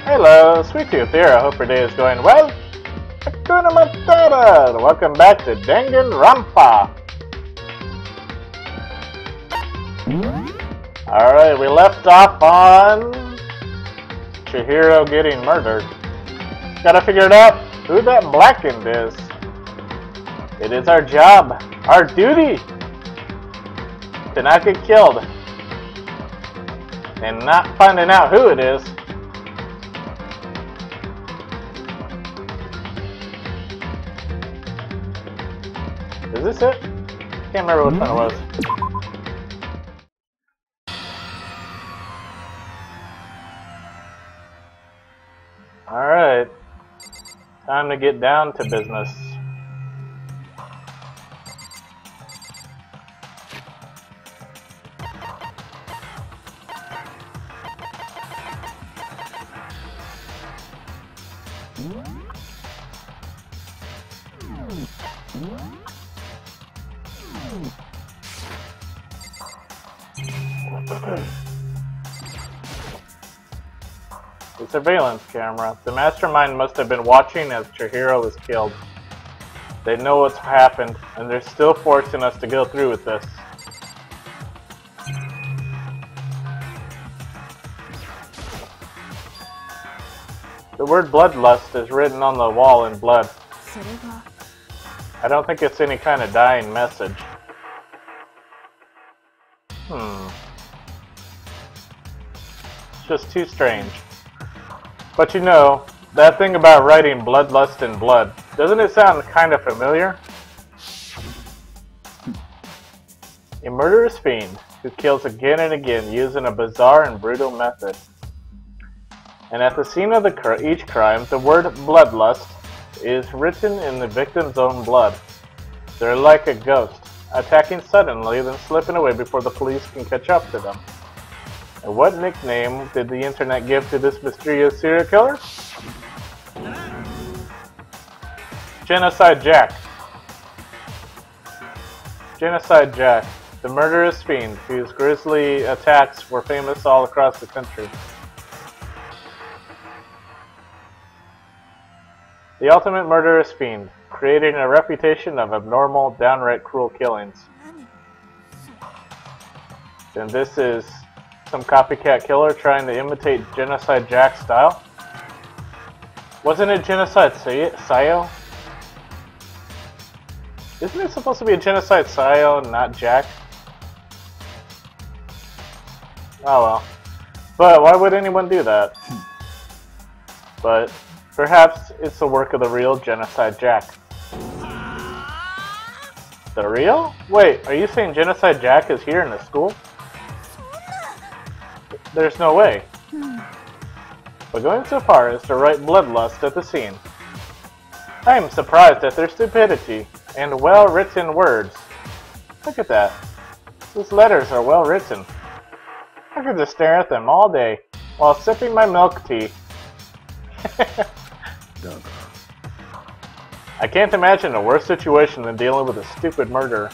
Hello, Sweet Tooth here. I hope your day is going well. Hakuna Matata! Welcome back to Danganronpa. Alright, we left off on Chihiro getting murdered. Gotta figure it out who that blackened is. It is our job, our duty, to not get killed. And not finding out who it is. Is this it? Can't remember which one it was. Alright. Time to get down to business. The surveillance camera. The mastermind must have been watching as Chihiro was killed. They know what's happened, and they're still forcing us to go through with this. The word bloodlust is written on the wall in blood. I don't think it's any kind of dying message. It's just too strange. But you know, that thing about writing bloodlust in blood, doesn't it sound kind of familiar? A murderous fiend who kills again and again using a bizarre and brutal method. And at the scene of each crime, the word bloodlust is written in the victim's own blood. They're like a ghost, attacking suddenly, then slipping away before the police can catch up to them. And what nickname did the internet give to this mysterious serial killer? Genocide Jack. Genocide Jack, the murderous fiend whose grisly attacks were famous all across the country. The ultimate murderous fiend, creating a reputation of abnormal, downright cruel killings. Then this is some copycat killer trying to imitate Genocide Jack's style? Wasn't it Genocide Sayo? Isn't it supposed to be a Genocide Sayo, not Jack? Oh well. But why would anyone do that? But perhaps it's the work of the real Genocide Jack. The real? Wait, are you saying Genocide Jack is here in the school? There's no way. But going so far as to write bloodlust at the scene. I am surprised at their stupidity and well-written words. Look at that. These letters are well written. I could just stare at them all day while sipping my milk tea. I can't imagine a worse situation than dealing with a stupid murderer.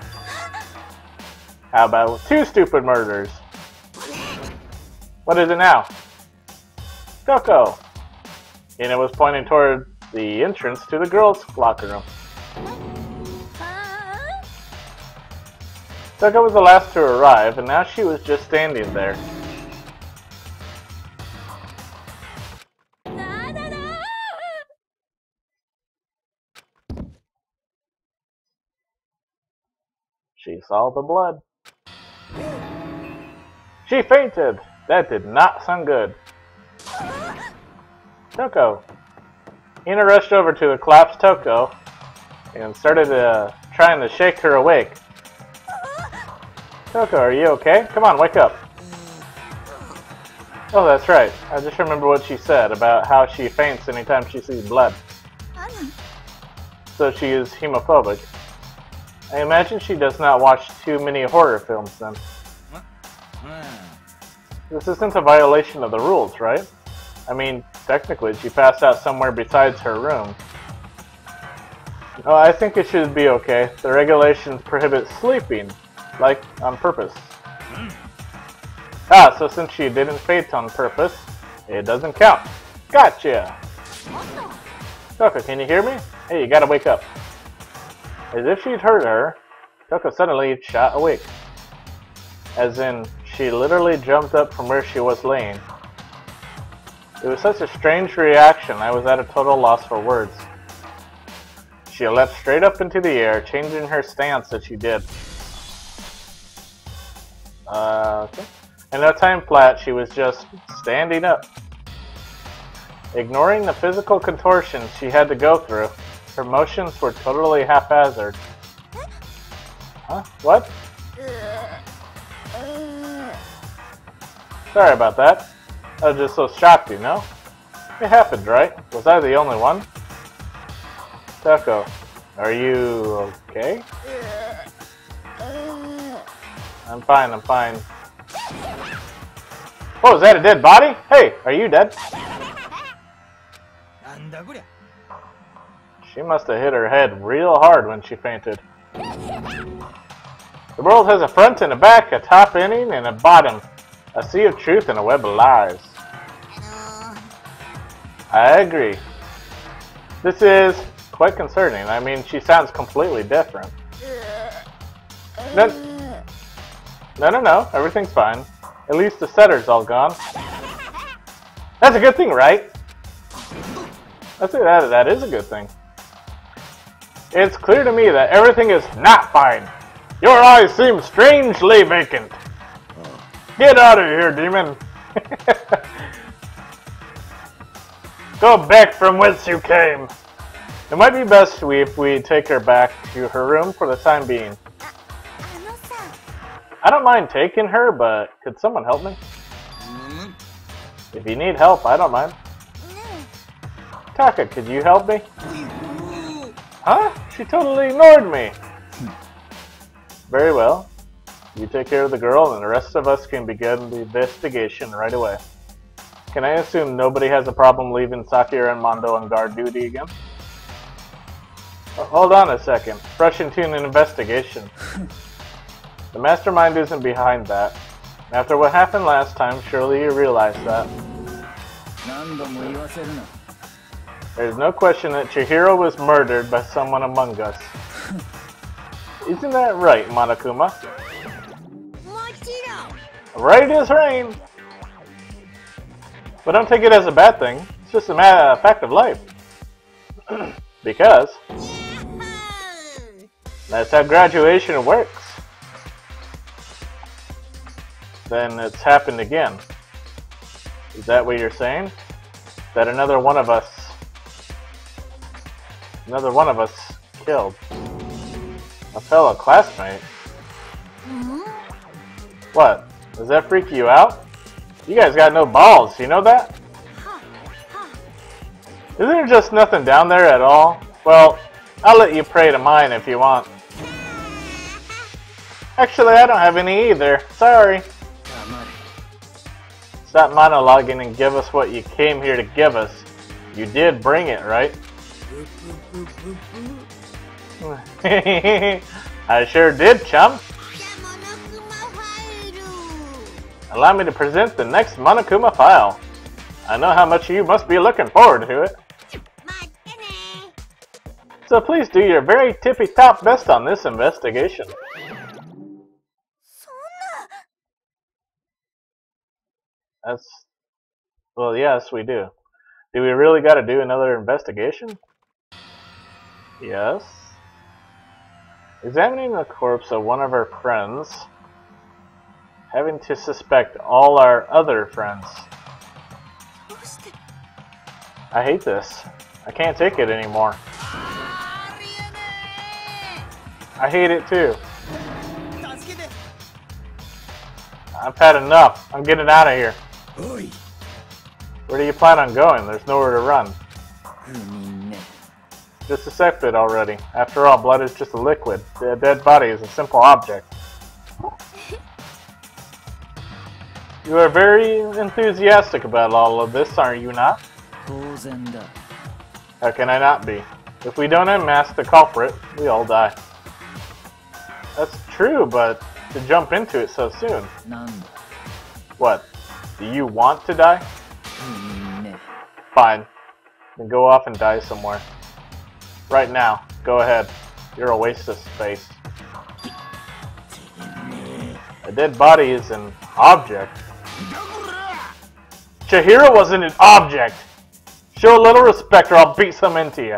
How about 2 stupid murders? What is it now? Coco! And it was pointing toward the entrance to the girls' locker room. Coco was the last to arrive, and now she was just standing there. She saw the blood. She fainted! That did not sound good. Toko. Ina rushed over to the collapsed Toko and started trying to shake her awake. Toko, are you okay? Come on, wake up. Oh, that's right. I just remember what she said about how she faints anytime she sees blood. So she is hemophobic. I imagine she does not watch too many horror films then. This isn't a violation of the rules, right? I mean, technically, she passed out somewhere besides her room. Oh, I think it should be okay. The regulations prohibit sleeping, like, on purpose. Ah, so since she didn't faint on purpose, it doesn't count. Gotcha! Toko, can you hear me? Hey, you gotta wake up. As if she'd heard her, Toko suddenly shot awake. As in, she literally jumped up from where she was laying. It was such a strange reaction, I was at a total loss for words. She leapt straight up into the air, changing her stance as she did. Okay. In no time flat, she was just standing up. Ignoring the physical contortions she had to go through, her motions were totally haphazard. Huh? What? Sorry about that. I was just so shocked, you know? It happened, right? Was I the only one? Toko, are you okay? I'm fine, I'm fine. Oh, is that a dead body? Hey, are you dead? She must have hit her head real hard when she fainted. The world has a front and a back, a top ending and a bottom. A sea of truth and a web of lies. I agree. This is quite concerning. I mean, she sounds completely different. No. Everything's fine. At least the setter's all gone. That's a good thing, right? That is a good thing. It's clear to me that everything is not fine. Your eyes seem strangely vacant. Get out of here, demon! Go back from whence you came! It might be best if we take her back to her room for the time being. I don't mind taking her, but could someone help me? If you need help, I don't mind. Taka, could you help me? Huh? She totally ignored me! Very well. You take care of the girl, and the rest of us can begin the investigation right away. Can I assume nobody has a problem leaving Sakura and Mondo on guard duty again? Hold on a second. Rush into an investigation. The mastermind isn't behind that. After what happened last time, surely you realize that. There's no question that Chihiro was murdered by someone among us. Isn't that right, Monokuma? Right as rain! But don't take it as a bad thing. It's just a fact of life. Because that's how graduation works. Then it's happened again. Is that what you're saying? That another one of us killed a fellow classmate? What? Does that freak you out? You guys got no balls, you know that? Isn't there just nothing down there at all? Well, I'll let you pray to mine if you want. Actually, I don't have any either. Sorry. Stop monologuing and give us what you came here to give us. You did bring it, right? I sure did, chum. Allow me to present the next Monokuma file. I know how much you must be looking forward to it. So please do your very tippy-top best on this investigation. Well, yes, we do. Do we really gotta do another investigation? Yes. Examining the corpse of one of our friends, having to suspect all our other friends. I hate this. I can't take it anymore. I hate it too. I've had enough. I'm getting out of here. Where do you plan on going? There's nowhere to run. Just accept it already. After all, blood is just a liquid. A dead body is a simple object. You are very enthusiastic about all of this, are you not? How can I not be? If we don't unmask the culprit, we all die. That's true, but to jump into it so soon. What? Do you want to die? Fine. Then go off and die somewhere. Right now. Go ahead. You're a waste of space. A dead body is an object. Chihiro wasn't an object! Show a little respect or I'll beat some into you.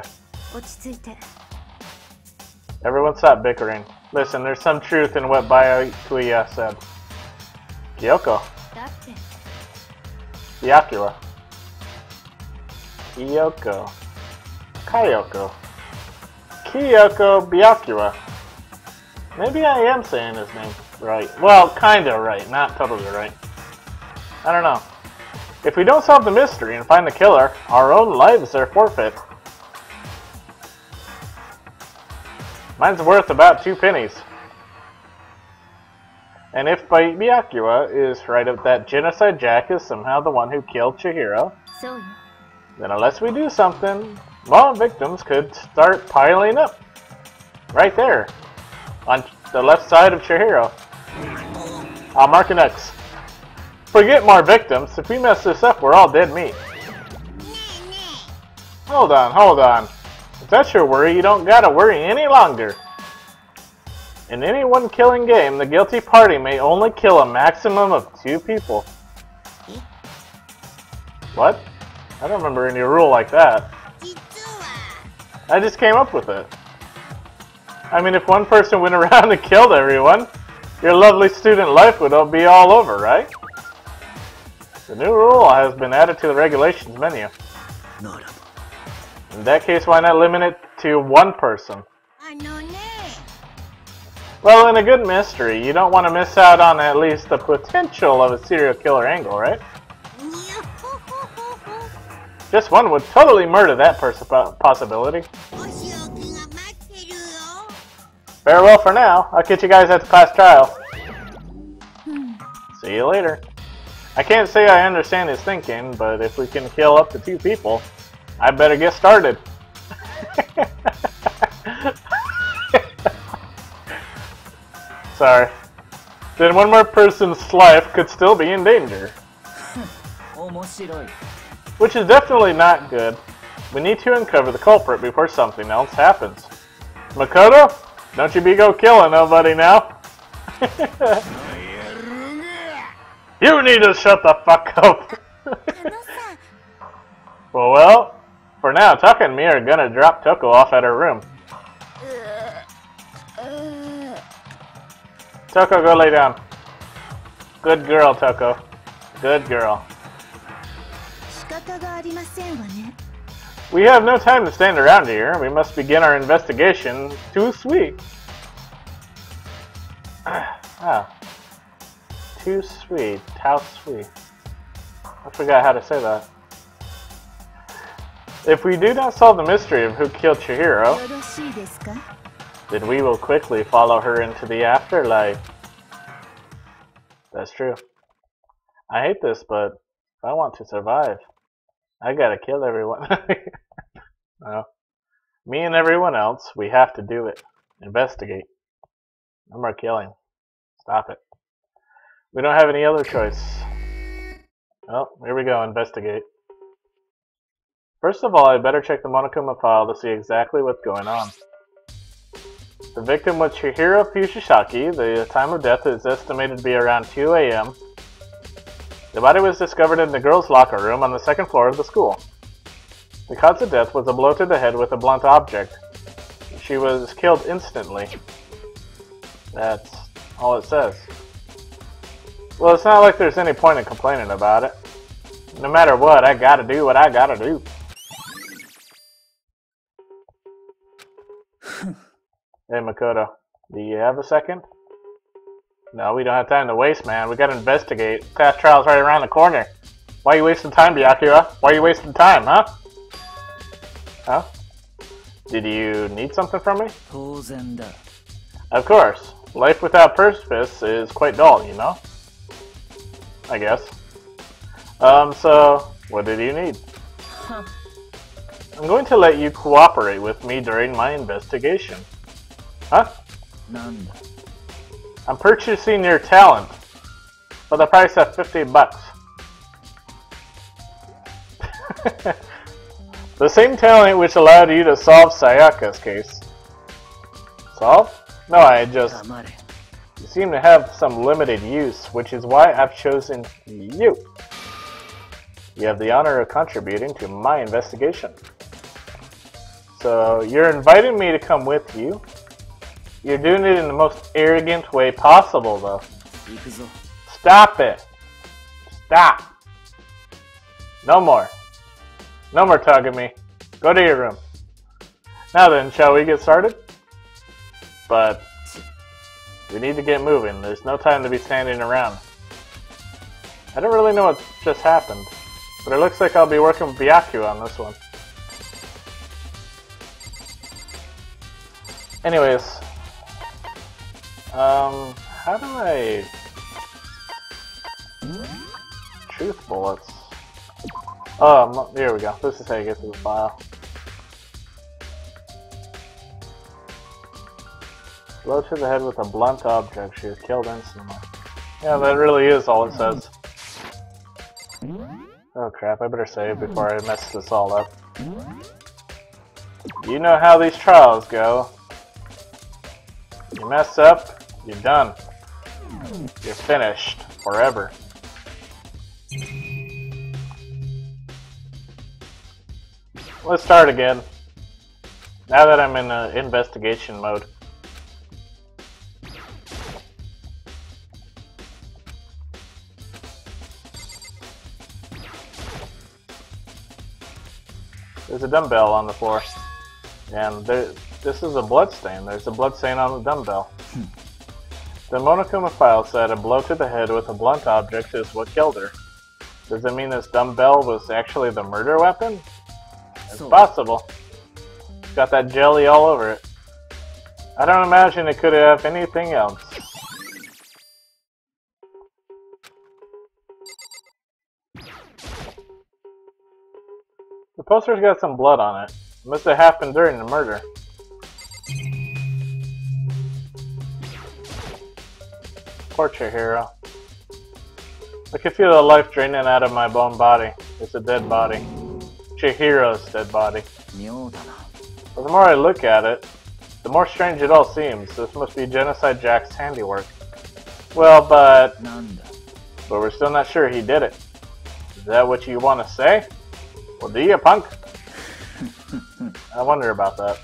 Everyone stop bickering. Listen, there's some truth in what Byakuya said. Kyoko. Byakuya. Kyoko. Kyoko. Kyoko Byakuya. Maybe I am saying his name right. Well, kinda right, not totally right. I don't know. If we don't solve the mystery and find the killer, our own lives are forfeit. Mine's worth about 2 pennies. And if Byakuya is right that Genocide Jack is somehow the one who killed Chihiro, then unless we do something, more victims could start piling up. Right there. On the left side of Chihiro. I'll mark an X. Forget more victims. If we mess this up, we're all dead meat. Hold on, hold on. If that's your worry, you don't gotta worry any longer. In any one killing game, the guilty party may only kill a maximum of 2 people. What? I don't remember any rule like that. I just came up with it. I mean, if one person went around and killed everyone, your lovely student life would be all over, right? The new rule has been added to the regulations menu. In that case, why not limit it to 1 person? Well, in a good mystery, you don't want to miss out on at least the potential of a serial killer angle, right? Just one would totally murder that possibility. Farewell for now. I'll catch you guys at the class trial. See you later. I can't say I understand his thinking, but if we can kill up to 2 people, I better get started. Sorry. Then one more person's life could still be in danger. Which is definitely not good. We need to uncover the culprit before something else happens. Makoto, don't you be go killing nobody now. You need to shut the fuck up. Well, for now, Taka and me are gonna drop Toko off at her room. Toko, go lay down. Good girl, Toko. Good girl. We have no time to stand around here. We must begin our investigation. Too sweet. Ah. Too sweet. How sweet. I forgot how to say that. If we do not solve the mystery of who killed Chihiro, then we will quickly follow her into the afterlife. That's true. I hate this, but if I want to survive, I gotta kill everyone. No. Me and everyone else, we have to do it. Investigate. No more killing. Stop it. We don't have any other choice. Oh, here we go. Investigate. First of all, I better check the Monokuma file to see exactly what's going on. The victim was Chihiro Fushisaki. The time of death is estimated to be around 2 a.m. The body was discovered in the girls' locker room on the 2nd floor of the school. The cause of death was a blow to the head with a blunt object. She was killed instantly. That's all it says. Well, it's not like there's any point in complaining about it. No matter what, I gotta do what I gotta do. Hey Makoto, do you have a second? No, we don't have time to waste, man. We gotta investigate. Class trial's right around the corner. Why are you wasting time, Byakuya? Why are you wasting time, huh? Huh? Did you need something from me? Of course. Life without purpose is quite dull, you know? I guess. So, what did you need? I'm going to let you cooperate with me during my investigation. Huh? I'm purchasing your talent for the price of $50. The same talent which allowed you to solve Sayaka's case. Solve? No, You seem to have some limited use, which is why I've chosen you. You have the honor of contributing to my investigation. So, you're inviting me to come with you. You're doing it in the most arrogant way possible, though. Stop it! Stop! No more. No more tugging me. Go to your room. Now then, shall we get started? But we need to get moving. There's no time to be standing around. I don't really know what just happened, but it looks like I'll be working with Byaku on this one. Anyways, how do I... Truth bullets. Oh, here we go. This is how you get to the file. Blow to the head with a blunt object. She is killed instantly. Yeah, that really is all it says. Oh crap, I better save before I mess this all up. You know how these trials go. You mess up, you're done. You're finished. Forever. Let's start again. Now that I'm in investigation mode. There's a dumbbell on the floor. And this is a blood stain. There's a blood stain on the dumbbell. The Monokuma file said a blow to the head with a blunt object is what killed her. Does it mean this dumbbell was actually the murder weapon? It's possible. It's got that jelly all over it. I don't imagine it could have anything else. The poster's got some blood on it. It must have happened during the murder. Poor Chihiro. I can feel the life draining out of my bone body. It's a dead body. Chihiro's dead body. But the more I look at it, the more strange it all seems. This must be Genocide Jack's handiwork. Well, but we're still not sure he did it. Is that what you want to say? Well, do you, punk? I wonder about that.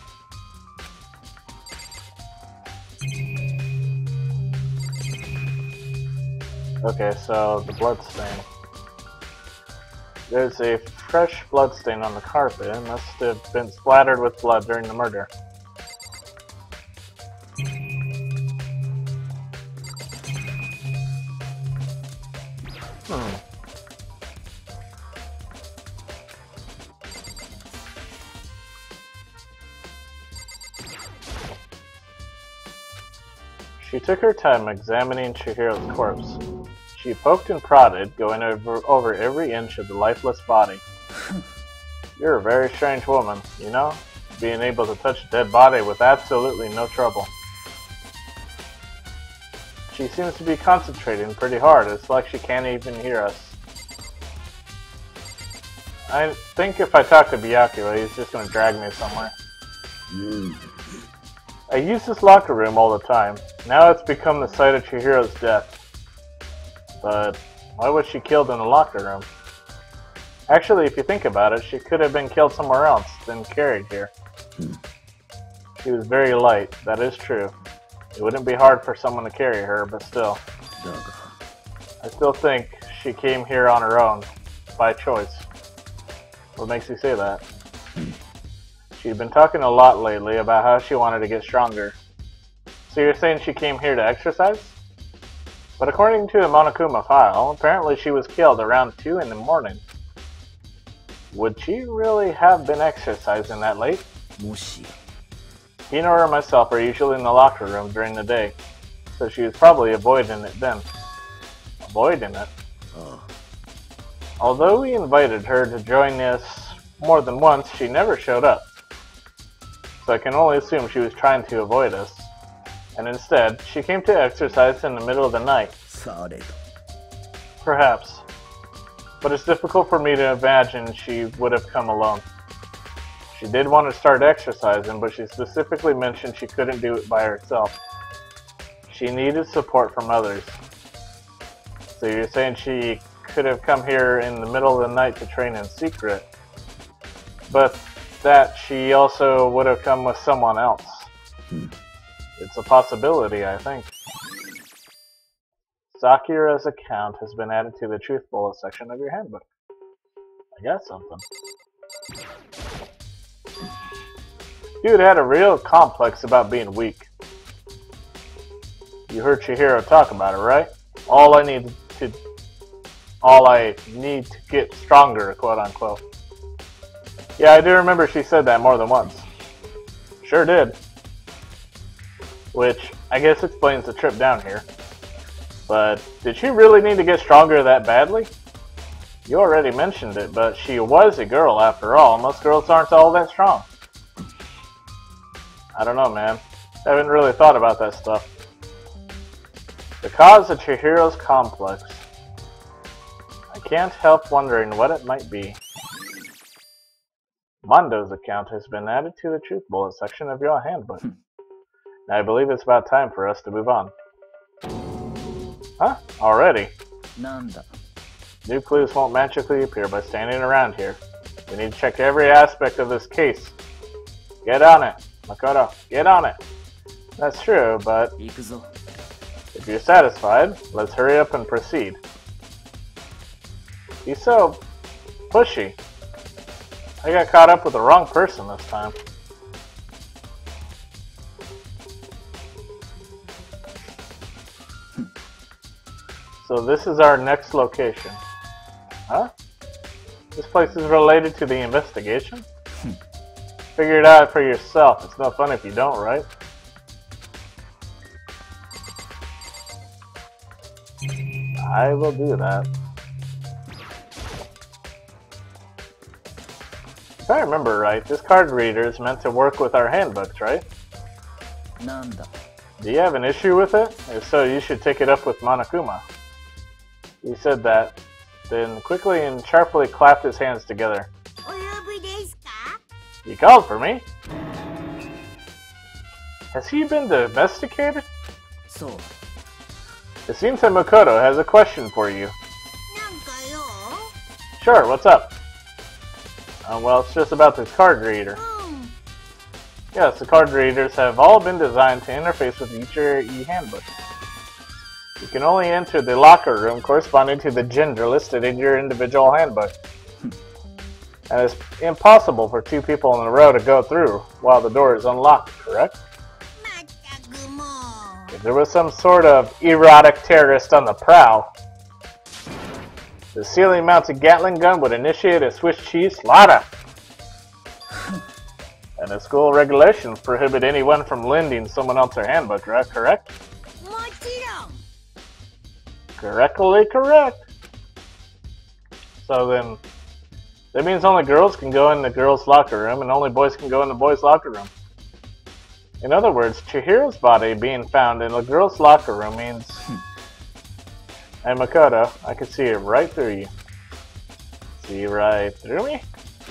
Okay, so the blood stain. There's a fresh blood stain on the carpet. It must have been splattered with blood during the murder. She took her time examining Chihiro's corpse. She poked and prodded, going over every inch of the lifeless body. You're a very strange woman, you know? Being able to touch a dead body with absolutely no trouble. She seems to be concentrating pretty hard. It's like she can't even hear us. I think if I talk to Byaku, he's just going to drag me somewhere. I use this locker room all the time. Now it's become the site of Chihiro's death. But why was she killed in the locker room? Actually, if you think about it, she could have been killed somewhere else, then carried here. She was very light, that is true. It wouldn't be hard for someone to carry her, but still. I still think she came here on her own, by choice. What makes you say that? She'd been talking a lot lately about how she wanted to get stronger. So you're saying she came here to exercise? But according to the Monokuma file, apparently she was killed around 2 in the morning. Would she really have been exercising that late? Hino or myself are usually in the locker room during the day, so she was probably avoiding it then. Avoiding it? Although we invited her to join us more than once, she never showed up. So I can only assume she was trying to avoid us. And instead, she came to exercise in the middle of the night. Perhaps. but it's difficult for me to imagine she would have come alone. She did want to start exercising, but she specifically mentioned she couldn't do it by herself. She needed support from others. So you're saying she could have come here in the middle of the night to train in secret, but that she also would have come with someone else. It's a possibility, I think. Sakura's account has been added to the Truth Bullet section of your handbook. I got something. Dude had a real complex about being weak. You heard Chihiro talk about it, right? All I need to get stronger, quote unquote. Yeah, I do remember she said that more than once. Sure did. Which, I guess explains the trip down here. But, did she really need to get stronger that badly? You already mentioned it, but she was a girl after all. Most girls aren't all that strong. I don't know, man. I haven't really thought about that stuff. The cause of Chihiro's complex. I can't help wondering what it might be. Mondo's account has been added to the Truth Bullet section of your handbook. I believe it's about time for us to move on. Huh? Already? Nanda. New clues won't magically appear by standing around here. We need to check every aspect of this case. Get on it, Makoto. Get on it. That's true, but if you're satisfied, let's hurry up and proceed. He's so pushy. I got caught up with the wrong person this time. So this is our next location. Huh? This place is related to the investigation? Figure it out for yourself. It's no fun if you don't, right? I will do that. If I remember right, this card reader is meant to work with our handbooks, right? Nanda. Do you have an issue with it? If so, you should take it up with Monokuma. He said that, then quickly and sharply clapped his hands together. You called for me? Has he been domesticated? So. It seems that Makoto has a question for you. Sure, what's up? Well, it's just about this card reader. Yes, the card readers have all been designed to interface with each e-handbook. You can only enter the locker room corresponding to the gender listed in your individual handbook. And it's impossible for two people in a row to go through while the door is unlocked, correct? If there was some sort of erotic terrorist on the prowl, the ceiling-mounted Gatling gun would initiate a Swiss cheese slaughter. And the school regulations prohibit anyone from lending someone else their handbook, right? Correct? Correctly correct. So then, that means only girls can go in the girls' locker room and only boys can go in the boys' locker room. In other words, Chihiro's body being found in the girls' locker room means... Hey Makoto, I can see it right through you. See right through me?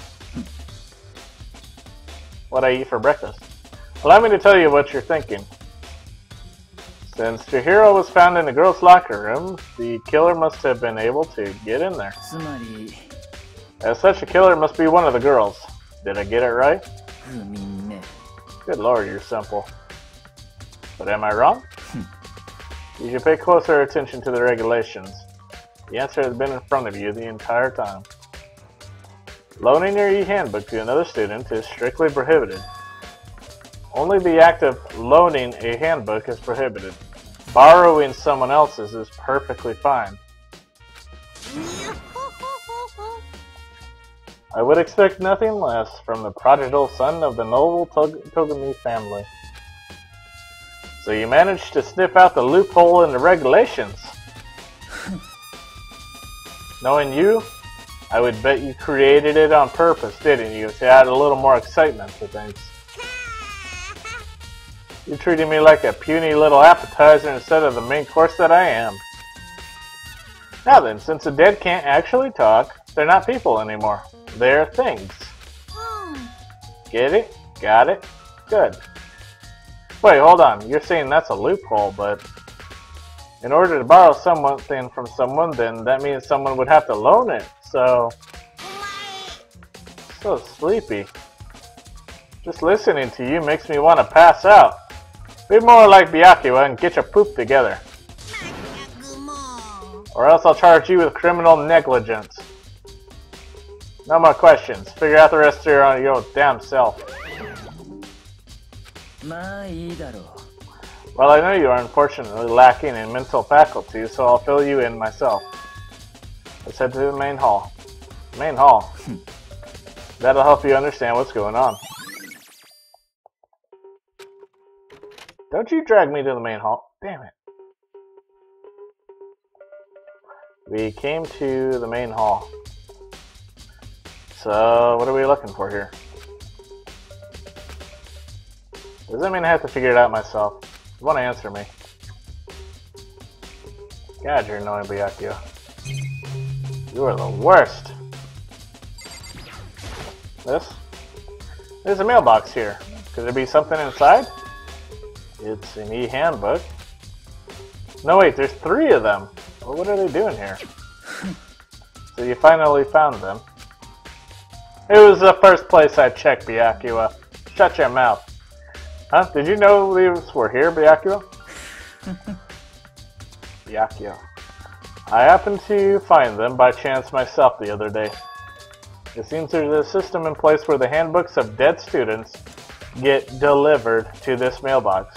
What I eat for breakfast. Allow me to tell you what you're thinking. Since Chihiro was found in the girls' locker room, the killer must have been able to get in there. As such, a killer must be one of the girls. Did I get it right? Good lord, you're simple. But am I wrong? You should pay closer attention to the regulations. The answer has been in front of you the entire time. Loaning your e-handbook to another student is strictly prohibited. Only the act of loaning a handbook is prohibited. Borrowing someone else's is perfectly fine. I would expect nothing less from the prodigal son of the noble Togami family. So you managed to sniff out the loophole in the regulations. Knowing you, I would bet you created it on purpose, didn't you? To add a little more excitement to things. You're treating me like a puny little appetizer instead of the main course that I am. Now then, since the dead can't actually talk, they're not people anymore. They're things. Get it? Got it? Good. Wait, hold on. You're saying that's a loophole, but in order to borrow something from someone, then that means someone would have to loan it. So sleepy. Just listening to you makes me want to pass out. Be more like Byakuya and get your poop together. Or else I'll charge you with criminal negligence. No more questions. Figure out the rest here on your damn self. Well, I know you are unfortunately lacking in mental faculties, so I'll fill you in myself. Let's head to the main hall. Main hall. That'll help you understand what's going on. Don't you drag me to the main hall. Damn it. We came to the main hall. So, what are we looking for here? Does that mean I have to figure it out myself? You want to answer me? God, you're annoying, Byakuya. You are the worst. This? There's a mailbox here. Could there be something inside? It's an e-handbook. No, wait, there's 3 of them. Well, what are they doing here? So you finally found them. It was the first place I checked, Byakuya. Shut your mouth. Huh? Did you know these were here, Byakuya? Byakuya. I happened to find them by chance myself the other day. It seems there's a system in place where the handbooks of dead students get delivered to this mailbox.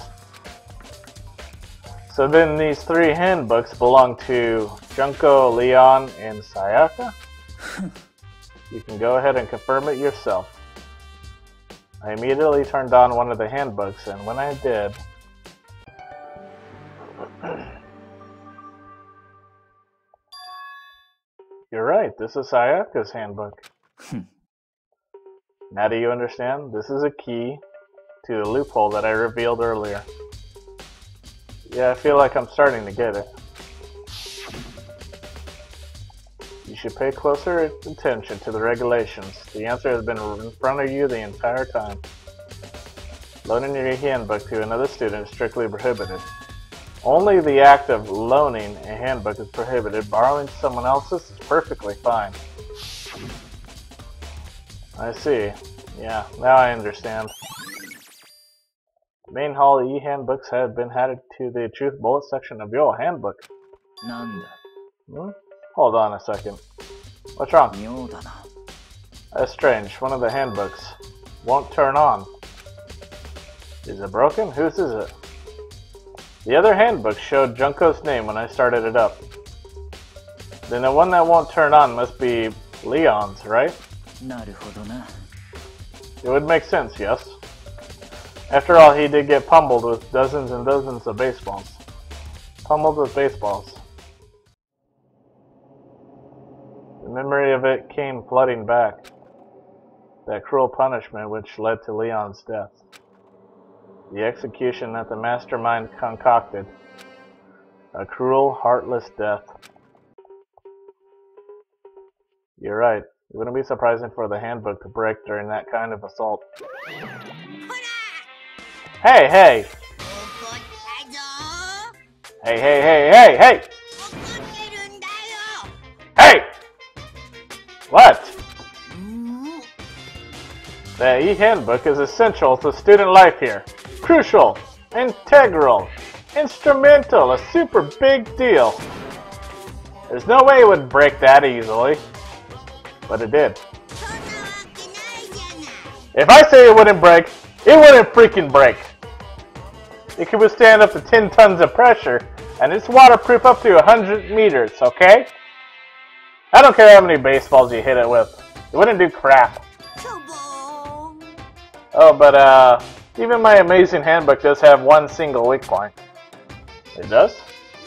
So then these 3 handbooks belong to Junko, Leon, and Sayaka? You can go ahead and confirm it yourself. I immediately turned on one of the handbooks, and when I did... You're right, this is Sayaka's handbook. Now do you understand? This is a key to the loophole that I revealed earlier. Yeah, I feel like I'm starting to get it. You should pay closer attention to the regulations. The answer has been in front of you the entire time. Loaning your handbook to another student is strictly prohibited. Only the act of loaning a handbook is prohibited. Borrowing someone else's is perfectly fine. I see. Yeah, now I understand. Main hall e-handbooks have been added to the truth bullet section of your handbook. Hold on a second. What's wrong? That's strange. One of the handbooks won't turn on. Is it broken? Whose is it? The other handbook showed Junko's name when I started it up. Then the one that won't turn on must be Leon's, right? It would make sense, yes. After all, he did get pummeled with dozens and dozens of baseballs. Pummeled with baseballs. The memory of it came flooding back. That cruel punishment which led to Leon's death. The execution that the mastermind concocted. A cruel, heartless death. You're right. It wouldn't be surprising for the handbook to break during that kind of assault. Hey, hey! Hey, hey, hey, hey, hey! Hey! What? The e-handbook is essential to student life here. Crucial, integral, instrumental, a super big deal. There's no way it would break that easily. But it did. If I say it wouldn't break, it wouldn't freaking break. It can withstand up to 10 tons of pressure, and it's waterproof up to 100 meters, okay? I don't care how many baseballs you hit it with. It wouldn't do crap. Oh, but even my amazing handbook does have one single weak point. It does?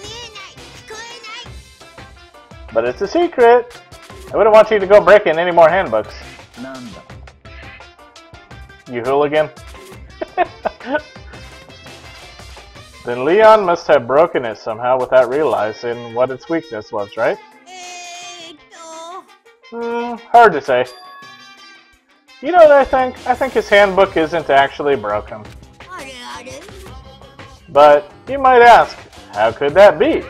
But it's a secret. I wouldn't want you to go breaking any more handbooks. You hooligan. Then Leon must have broken it somehow without realizing what its weakness was, right? Hard to say. You know what I think? I think his handbook isn't actually broken. But you might ask, how could that be?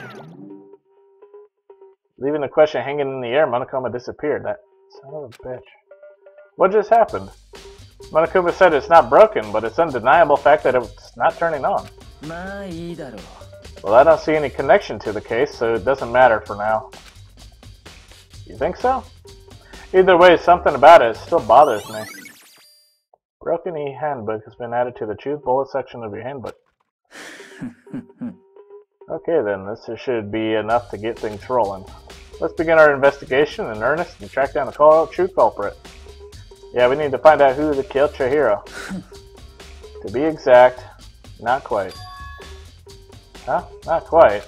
Leaving the question hanging in the air, Monokuma disappeared. That son of a bitch. What just happened? Monokuma said it's not broken, but it's undeniable fact that it's not turning on. Well, I don't see any connection to the case, so it doesn't matter for now. You think so? Either way, something about it still bothers me. Broken e-handbook has been added to the choose bullet section of your handbook. Okay then, this should be enough to get things rolling. Let's begin our investigation in earnest and track down the true culprit. Yeah, we need to find out who killed Chihiro. To be exact, not quite. Huh? Not quite.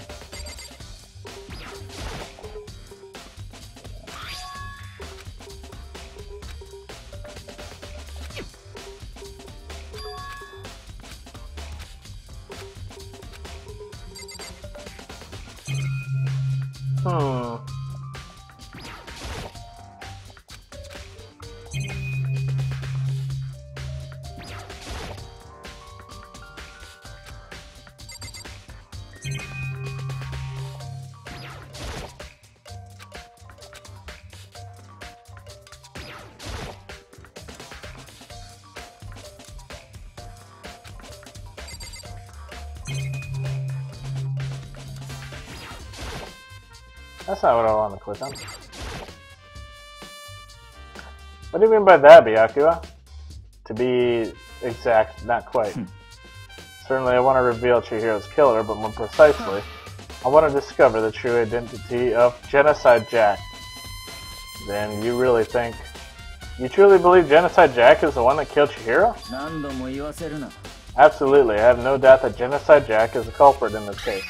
That's not what I want to click on. What do you mean by that, Byakuya? To be exact, not quite. Certainly I want to reveal Chihiro's killer, but more precisely, I want to discover the true identity of Genocide Jack. Then you really think... You truly believe Genocide Jack is the one that killed Chihiro? Absolutely, I have no doubt that Genocide Jack is the culprit in this case.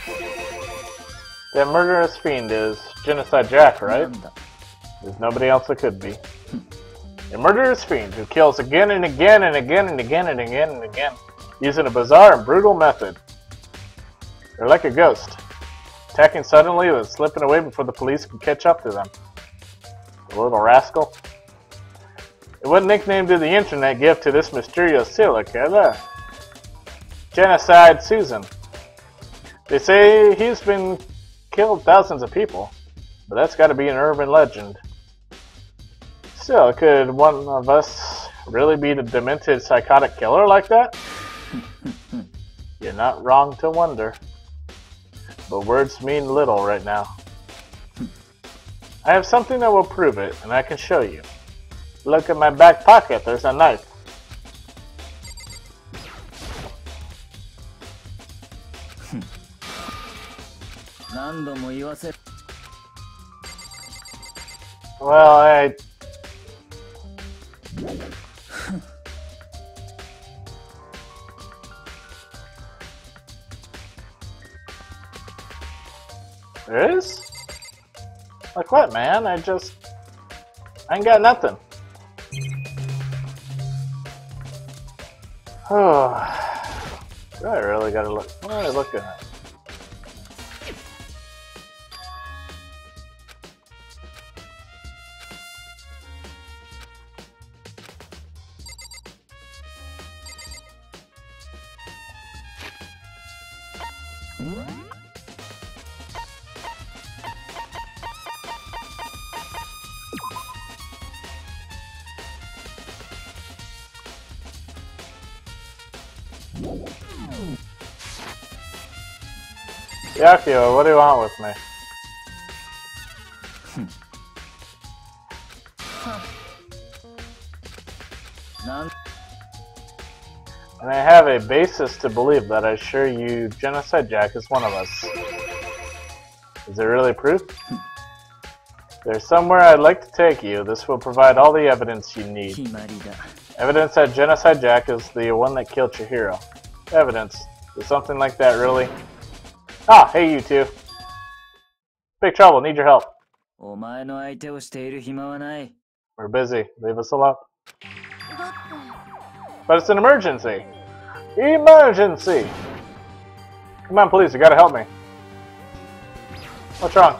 That murderous fiend is Genocide Jack, right? There's nobody else that could be. A murderous fiend who kills again and again and again and again and again and again, using a bizarre and brutal method. They're like a ghost, attacking suddenly and slipping away before the police can catch up to them. The little rascal. And what nickname did the internet give to this mysterious serial killer? Genocide Susan. They say he's been killed thousands of people, but that's got to be an urban legend. Still, could one of us really be the demented psychotic killer like that? You're not wrong to wonder. But words mean little right now. I have something that will prove it, and I can show you. Look at my back pocket, there's a knife. Well, There is? Like what, man? I ain't got nothing. Oh, do I really gotta look? What am I looking at? Yakio, what do you want with me? And I have a basis to believe that I assure you Genocide Jack is one of us. Is there really proof? There's somewhere I'd like to take you. This will provide all the evidence you need. Evidence that Genocide Jack is the one that killed Chihiro. Evidence. Is something like that really? Ah, hey you two. Big trouble, need your help. We're busy, leave us alone. But it's an emergency! Emergency! Come on, please, you gotta help me. What's wrong?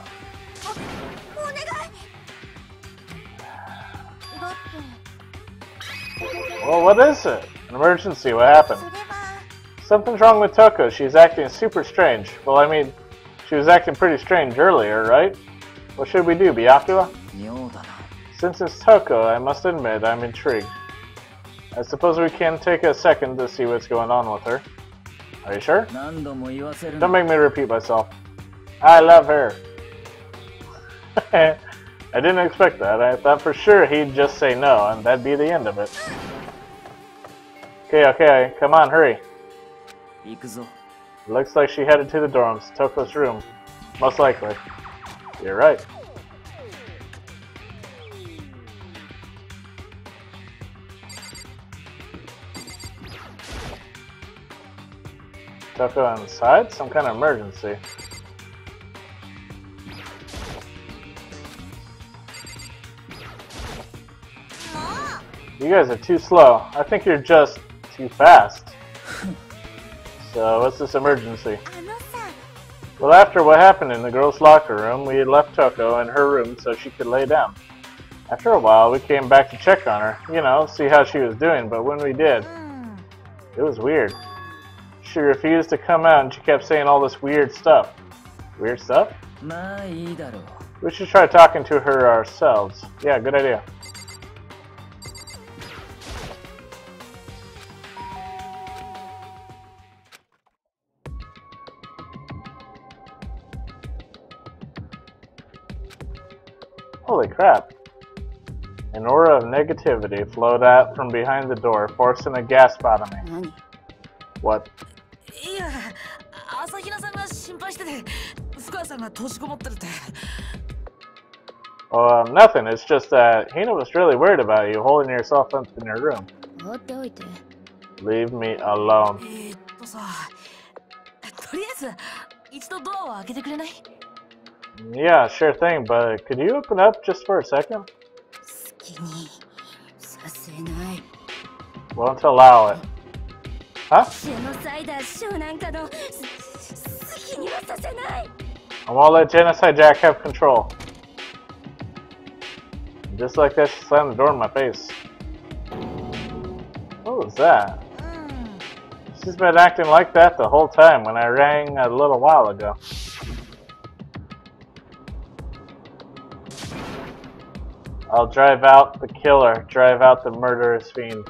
Well, what is it? An emergency, what happened? Something's wrong with Toko, she's acting super strange. Well, I mean, she was acting pretty strange earlier, right? What should we do, Byakuya? Since it's Toko, I must admit I'm intrigued. I suppose we can take a second to see what's going on with her. Are you sure? Don't make me repeat myself. I love her. I didn't expect that. I thought for sure he'd just say no, and that'd be the end of it. Okay, come on, hurry. Looks like she headed to the dorms, Toko's room. Most likely. You're right. Toko inside? Some kind of emergency. You guys are too slow. I think you're just too fast. So, what's this emergency? Well, after what happened in the girls' locker room, we had left Toko in her room so she could lay down. After a while, we came back to check on her, you know, see how she was doing, but when we did, it was weird. She refused to come out and she kept saying all this weird stuff. Weird stuff? We should try talking to her ourselves. Yeah, good idea. Holy crap. An aura of negativity flowed out from behind the door, forcing a gasp out of me. What? Nothing. It's just that Hina was really worried about you holding yourself up in your room. Leave me alone. Yeah, sure thing, but could you open up just for a second? Won't allow it. Huh? I won't let Genocide Jack have control. Just like that, she slammed the door in my face. What was that? She's been acting like that the whole time when I rang a little while ago. I'll drive out the killer, drive out the murderous fiend.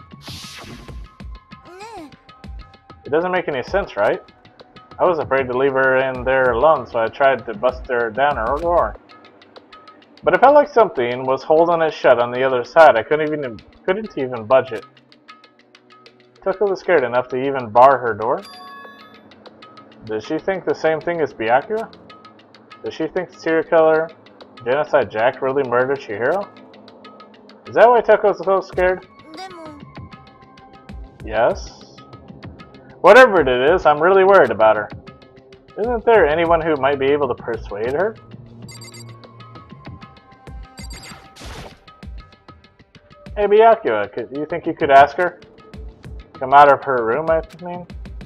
It doesn't make any sense, right? I was afraid to leave her in there alone, so I tried to bust her down her door. But it felt like something was holding it shut on the other side. I couldn't even budge it. Toko was scared enough to even bar her door. Does she think the same thing as Byakuya? Does she think the serial killer, Genocide Jack, really murdered Chihiro? Is that why Toko's so scared? Yes. Whatever it is, I'm really worried about her. Isn't there anyone who might be able to persuade her? Hey Byakuya, do you think you could ask her? Come out of her room, I mean?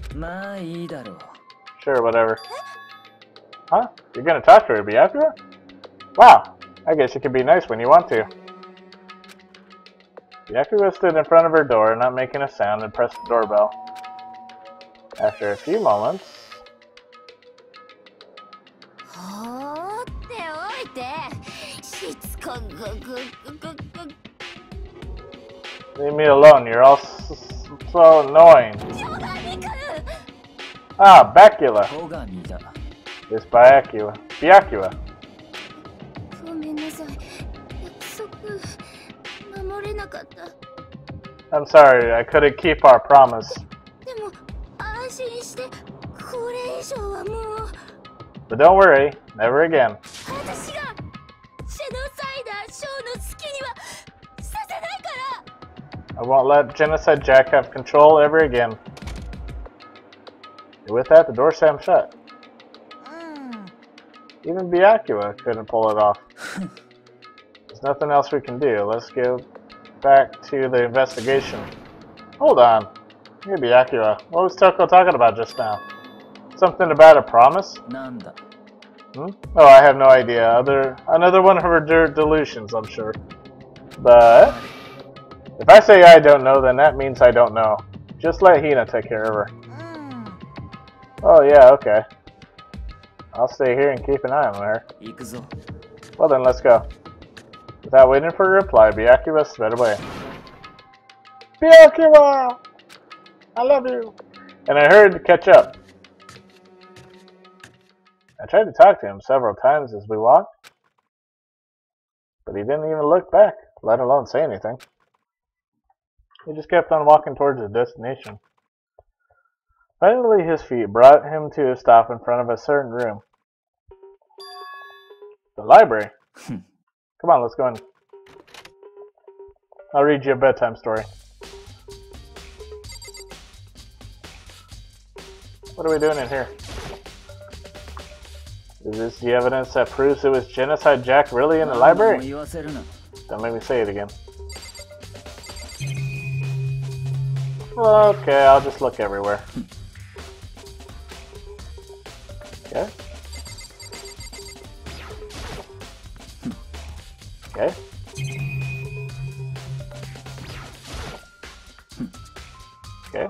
Sure, whatever. Huh? You're gonna talk to her, Byakuya? Wow, I guess you can be nice when you want to. Byakuya stood in front of her door, not making a sound, and pressed the doorbell. After a few moments... Leave me alone, you're all so annoying. Ah, Byakuya. It's Byakuya. Byakuya. I'm sorry, I couldn't keep our promise. But don't worry, never again. I won't let Genocide Jack have control ever again. And with that, the door slammed shut. Even Byakuya couldn't pull it off. There's nothing else we can do. Let's go back to the investigation. Hold on. Hey Byakuya, what was Toko talking about just now? Something about a promise? なんだ Hmm? Oh, I have no idea. Another one of her delusions, I'm sure. But if I say I don't know, then that means I don't know. Just let Hina take care of her. Oh yeah, okay. I'll stay here and keep an eye on her. 行くぞ Well then, let's go. Without waiting for a reply, Byakuya sped away. Byakuya! I love you! And I hurried to catch up. I tried to talk to him several times as we walked, but he didn't even look back, let alone say anything. He just kept on walking towards his destination. Finally, his feet brought him to a stop in front of a certain room. The library. Come on, let's go in. I'll read you a bedtime story. What are we doing in here? Is this the evidence that proves it was Genocide Jack really in the library? 言わせるな Don't make me say it again. Okay, I'll just look everywhere. Okay. Okay. Okay.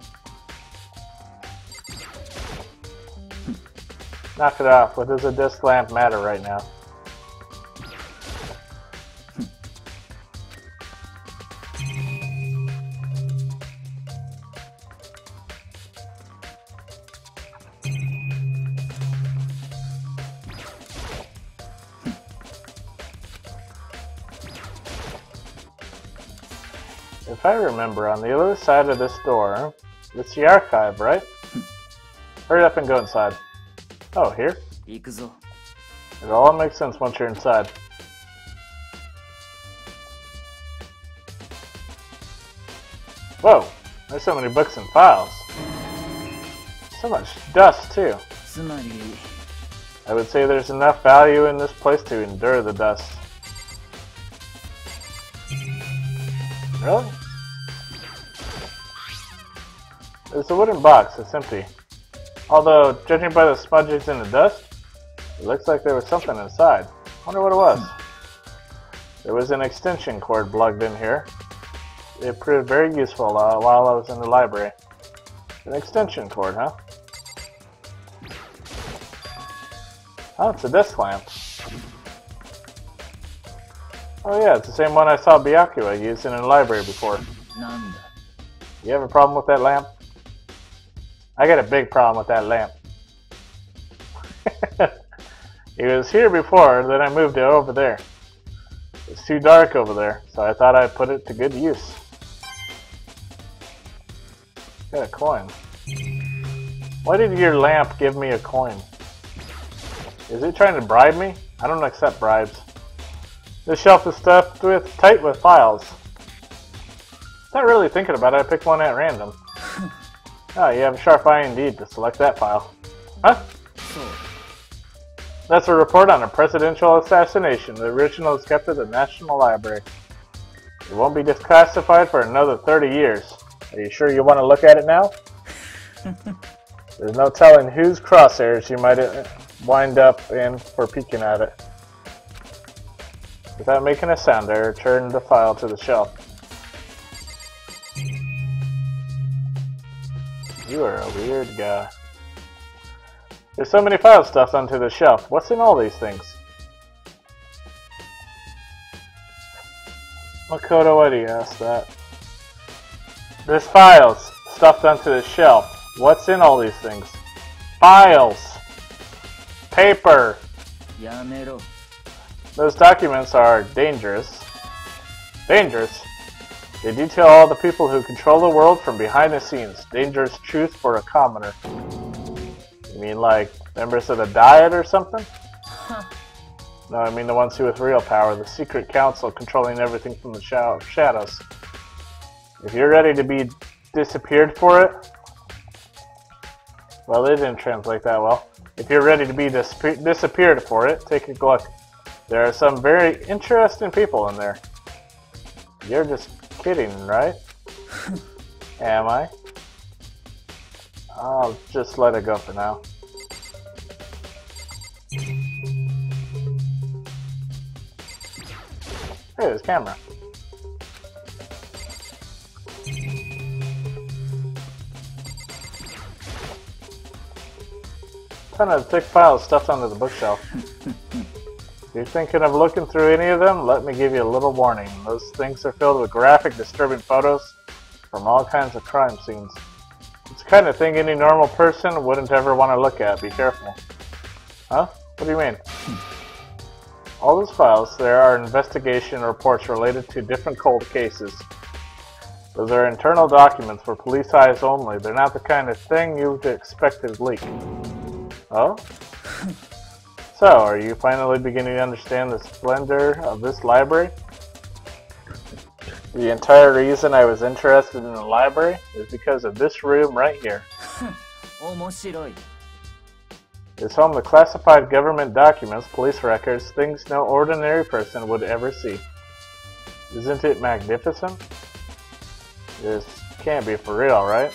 Knock it off. What does a disc lamp matter right now? If I remember, on the other side of this door, it's the archive, right? Hurry up and go inside. Oh, here? 行くぞ It all makes sense once you're inside. Whoa! There's so many books and files. So much dust, too. つまり I would say there's enough value in this place to endure the dust. Really? It's a wooden box. It's empty. Although, judging by the smudges in the dust, it looks like there was something inside. Wonder what it was. There was an extension cord plugged in here. It proved very useful while I was in the library. An extension cord, huh? Oh, it's a disc lamp. Oh yeah, it's the same one I saw Byakuya using in the library before. なんだ You have a problem with that lamp? I got a big problem with that lamp. It was here before, then I moved it over there. It's too dark over there, so I thought I'd put it to good use. Got a coin. Why did your lamp give me a coin? Is it trying to bribe me? I don't accept bribes. This shelf is stuffed tight with files. Not really thinking about it, I picked one at random. Oh, you have a sharp eye indeed to select that file. Huh? そう That's a report on a presidential assassination. The original is kept at the National Library. It won't be declassified for another 30 years. Are you sure you want to look at it now? There's no telling whose crosshairs you might wind up in for peeking at it. Without making a sound, I returned the file to the shelf. You are a weird guy. There's so many files stuffed onto the shelf. What's in all these things? Makoto, why do you ask that? There's files stuffed onto the shelf. What's in all these things? Files! Paper! やめろ Those documents are dangerous. Dangerous? They detail all the people who control the world from behind the scenes. Dangerous truth for a commoner. You mean like members of the Diet or something? No, I mean the ones who with real power, the secret council controlling everything from the shadows. If you're ready to be disappeared for it... Well, they didn't translate that well. If you're ready to be disappeared for it, take a look. There are some very interesting people in there. You're just kidding, right? Am I? I'll just let it go for now. Hey, there's camera. Ton of thick files stuffed under the bookshelf. If you're thinking of looking through any of them, let me give you a little warning. Those things are filled with graphic, disturbing photos from all kinds of crime scenes. It's the kind of thing any normal person wouldn't ever want to look at. Be careful. Huh? What do you mean? All those files, there are investigation reports related to different cold cases. Those are internal documents for police eyes only. They're not the kind of thing you'd expect to leak. Oh? So, are you finally beginning to understand the splendor of this library? The entire reason I was interested in the library is because of this room right here. It's home to classified government documents, police records, things no ordinary person would ever see. Isn't it magnificent? This can't be for real, right?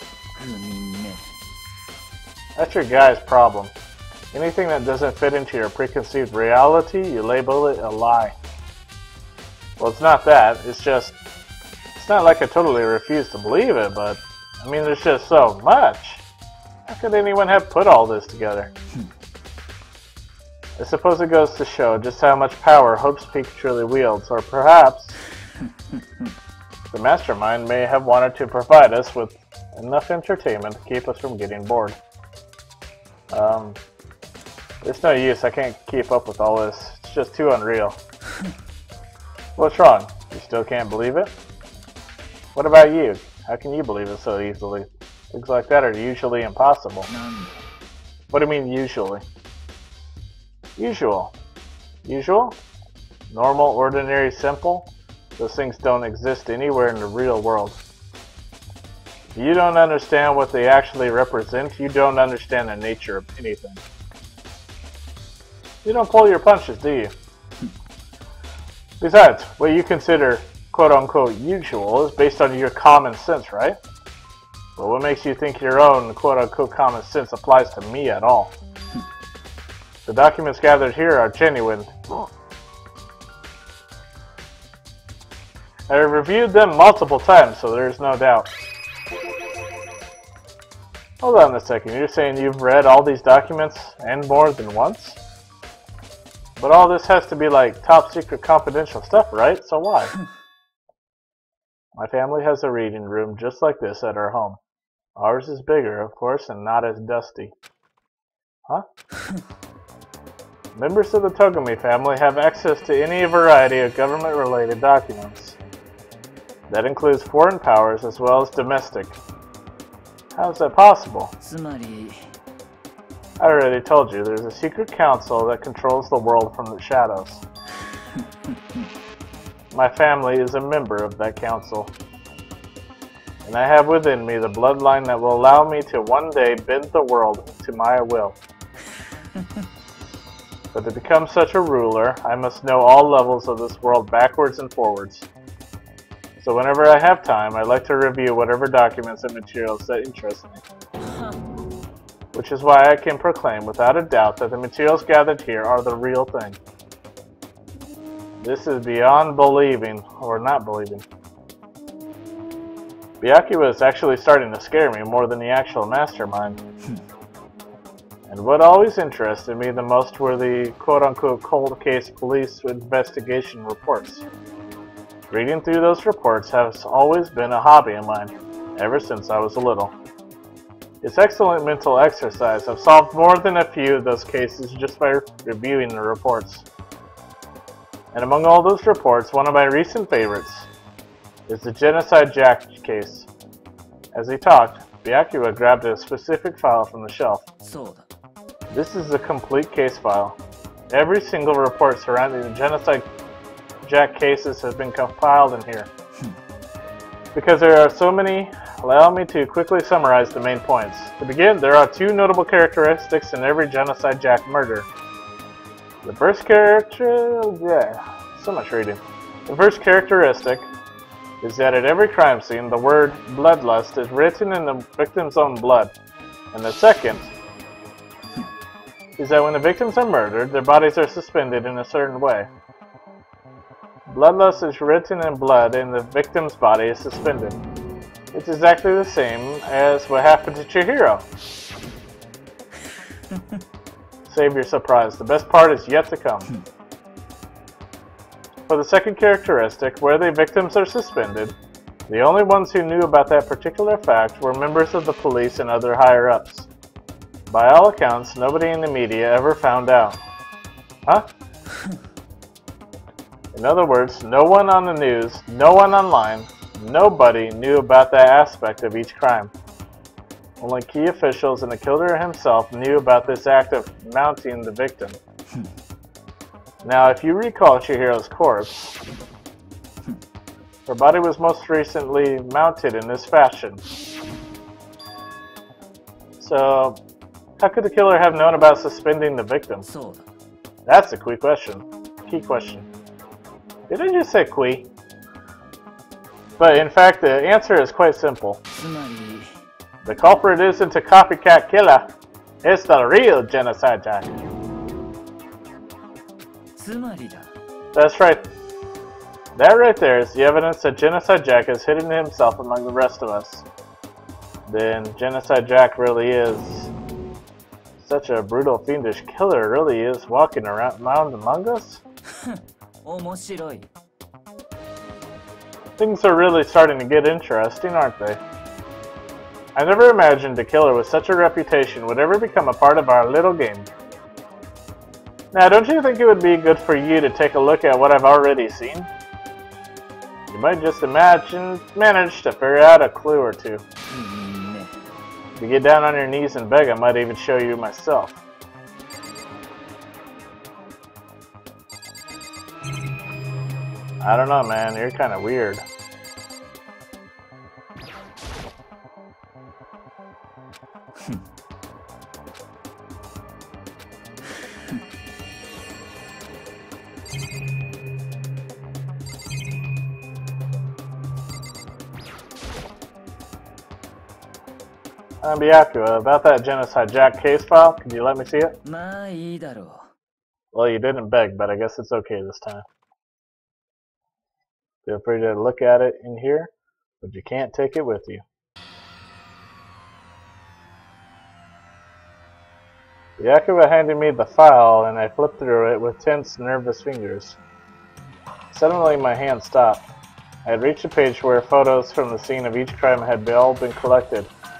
That's your guy's problem. Anything that doesn't fit into your preconceived reality, you label it a lie. Well, it's not that. It's not like I totally refuse to believe it, but I mean, there's just so much. How could anyone have put all this together? I suppose it goes to show just how much power Hope's Peak truly wields, or perhaps the mastermind may have wanted to provide us with enough entertainment to keep us from getting bored. There's no use, I can't keep up with all this. It's just too unreal. What's wrong? You still can't believe it? What about you? How can you believe it so easily? Things like that are usually impossible. What do you mean, usually? Usual. Usual? Normal, ordinary, simple? Those things don't exist anywhere in the real world. If you don't understand what they actually represent, you don't understand the nature of anything. You don't pull your punches, do you? Besides, what you consider quote-unquote usual is based on your common sense, right? But what makes you think your own quote-unquote common sense applies to me at all? The documents gathered here are genuine. I have reviewed them multiple times, so there is no doubt. Hold on a second, you're saying you've read all these documents and more than once? But all this has to be like top secret confidential stuff, right? So why? My family has a reading room just like this at our home. Ours is bigger, of course, and not as dusty. Huh? Members of the Togami family have access to any variety of government-related documents. That includes foreign powers as well as domestic. How is that possible? I already told you, there's a secret council that controls the world from the shadows. My family is a member of that council. And I have within me the bloodline that will allow me to one day bend the world to my will. But to become such a ruler, I must know all levels of this world backwards and forwards. So whenever I have time, I like to review whatever documents and materials that interest me. Which is why I can proclaim without a doubt that the materials gathered here are the real thing. This is beyond believing, or not believing. Byakuya is actually starting to scare me more than the actual mastermind. And what always interested me the most were the quote-unquote cold case police investigation reports. Reading through those reports has always been a hobby of mine, ever since I was little. It's excellent mental exercise. I've solved more than a few of those cases just by reviewing the reports. And among all those reports, one of my recent favorites is the Genocide Jack case. As he talked, Byakuya grabbed a specific file from the shelf. This is a complete case file. Every single report surrounding the Genocide Jack cases has been compiled in here. Because there are so many, allow me to quickly summarize the main points. To begin, there are two notable characteristics in every Genocide Jack murder. The first so much reading. The first characteristic is that at every crime scene, the word bloodlust is written in the victim's own blood, And the second is that when the victims are murdered, their bodies are suspended in a certain way. Bloodlust is written in blood and the victim's body is suspended. It's exactly the same as what happened to Chihiro. Save your surprise. The best part is yet to come. For the second characteristic, where the victims are suspended, the only ones who knew about that particular fact were members of the police and other higher-ups. By all accounts, nobody in the media ever found out. Huh? In other words, no one on the news, no one online, nobody knew about that aspect of each crime. Only key officials and the killer himself knew about this act of mounting the victim. Now, if you recall Chihiro's corpse, her body was most recently mounted in this fashion. So, how could the killer have known about suspending the victim? That's the key question. Did I just say qui? But in fact, the answer is quite simple. The culprit isn't a copycat killer. It's the real genocide jack. That's right. That right there is the evidence that Genocide Jack has hidden himself among the rest of us. Then Genocide Jack really is such a brutal, fiendish killer, really is walking around among us? Things are really starting to get interesting, aren't they? I never imagined a killer with such a reputation would ever become a part of our little game. Now, don't you think it would be good for you to take a look at what I've already seen? You might just manage to figure out a clue or two. If you get down on your knees and beg, I might even show you myself. I don't know, man. You're kind of weird. Byaku, about that Genocide Jack case file, could you let me see it? Well, you didn't beg, but I guess it's okay this time. Feel free to look at it in here, but you can't take it with you. Byaku handed me the file, and I flipped through it with tense, nervous fingers. Suddenly, my hand stopped. I had reached a page where photos from the scene of each crime had all been collected.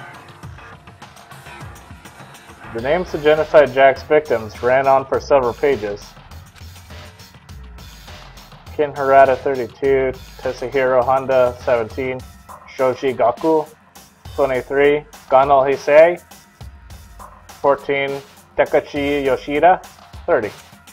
The names of Genocide Jack's victims ran on for several pages. Ken Harada 32, Tetsuhiro Honda 17, Shoji Gaku 23, Gano Heisei 14, Takashi Yoshida 30.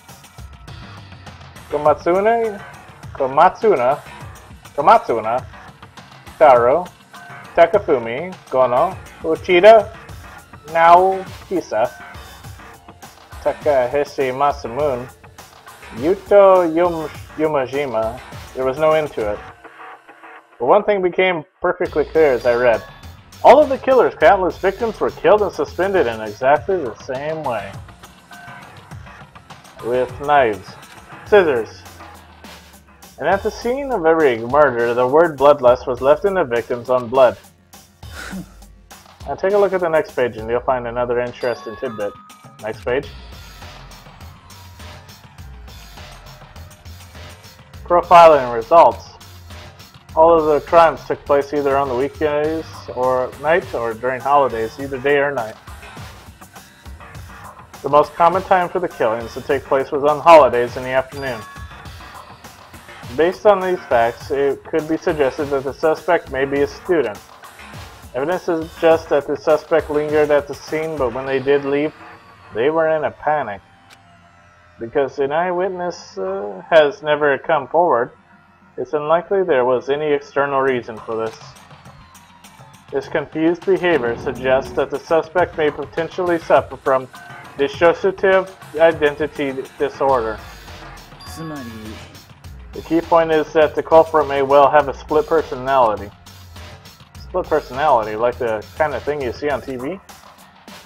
Komatsuna, Taro, Takafumi, Gono, Uchida, Nao Kisa, Takahashi Masamune, Yuto Yomajima. There was no end to it. But one thing became perfectly clear as I read. All of the killer's countless victims were killed and suspended in exactly the same way. With knives, scissors. And at the scene of every murder, the word bloodlust was left in the victim's own blood. Now take a look at the next page and you'll find another interesting tidbit. Next page. Profiling results. All of the crimes took place either on the weekdays or night or during holidays, either day or night. The most common time for the killings to take place was on holidays in the afternoon. Based on these facts, it could be suggested that the suspect may be a student. Evidence suggests that the suspect lingered at the scene, but when they did leave, they were in a panic. Because an eyewitness has never come forward, it's unlikely there was any external reason for this. This confused behavior suggests that the suspect may potentially suffer from dissociative identity disorder. The key point is that the culprit may well have a split personality. Split personality, like the kind of thing you see on TV?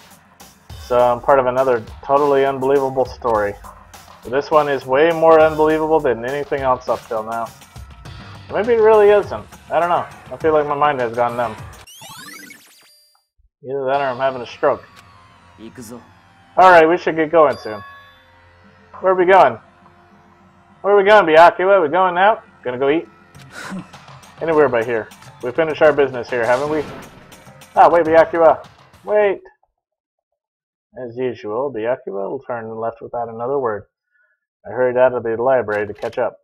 So I'm part of another totally unbelievable story. But this one is way more unbelievable than anything else up till now. Maybe it really isn't. I don't know. I feel like my mind has gone numb. Either that or I'm having a stroke. 行くぞ。 Alright, we should get going soon. Where are we going? Where are we going, Byakuya? We going out? Gonna go eat? Anywhere but here. We finished our business here, haven't we? Ah, wait, Byakuya. Wait. As usual, Byakuya will turn and left without another word. I hurried out of the library to catch up.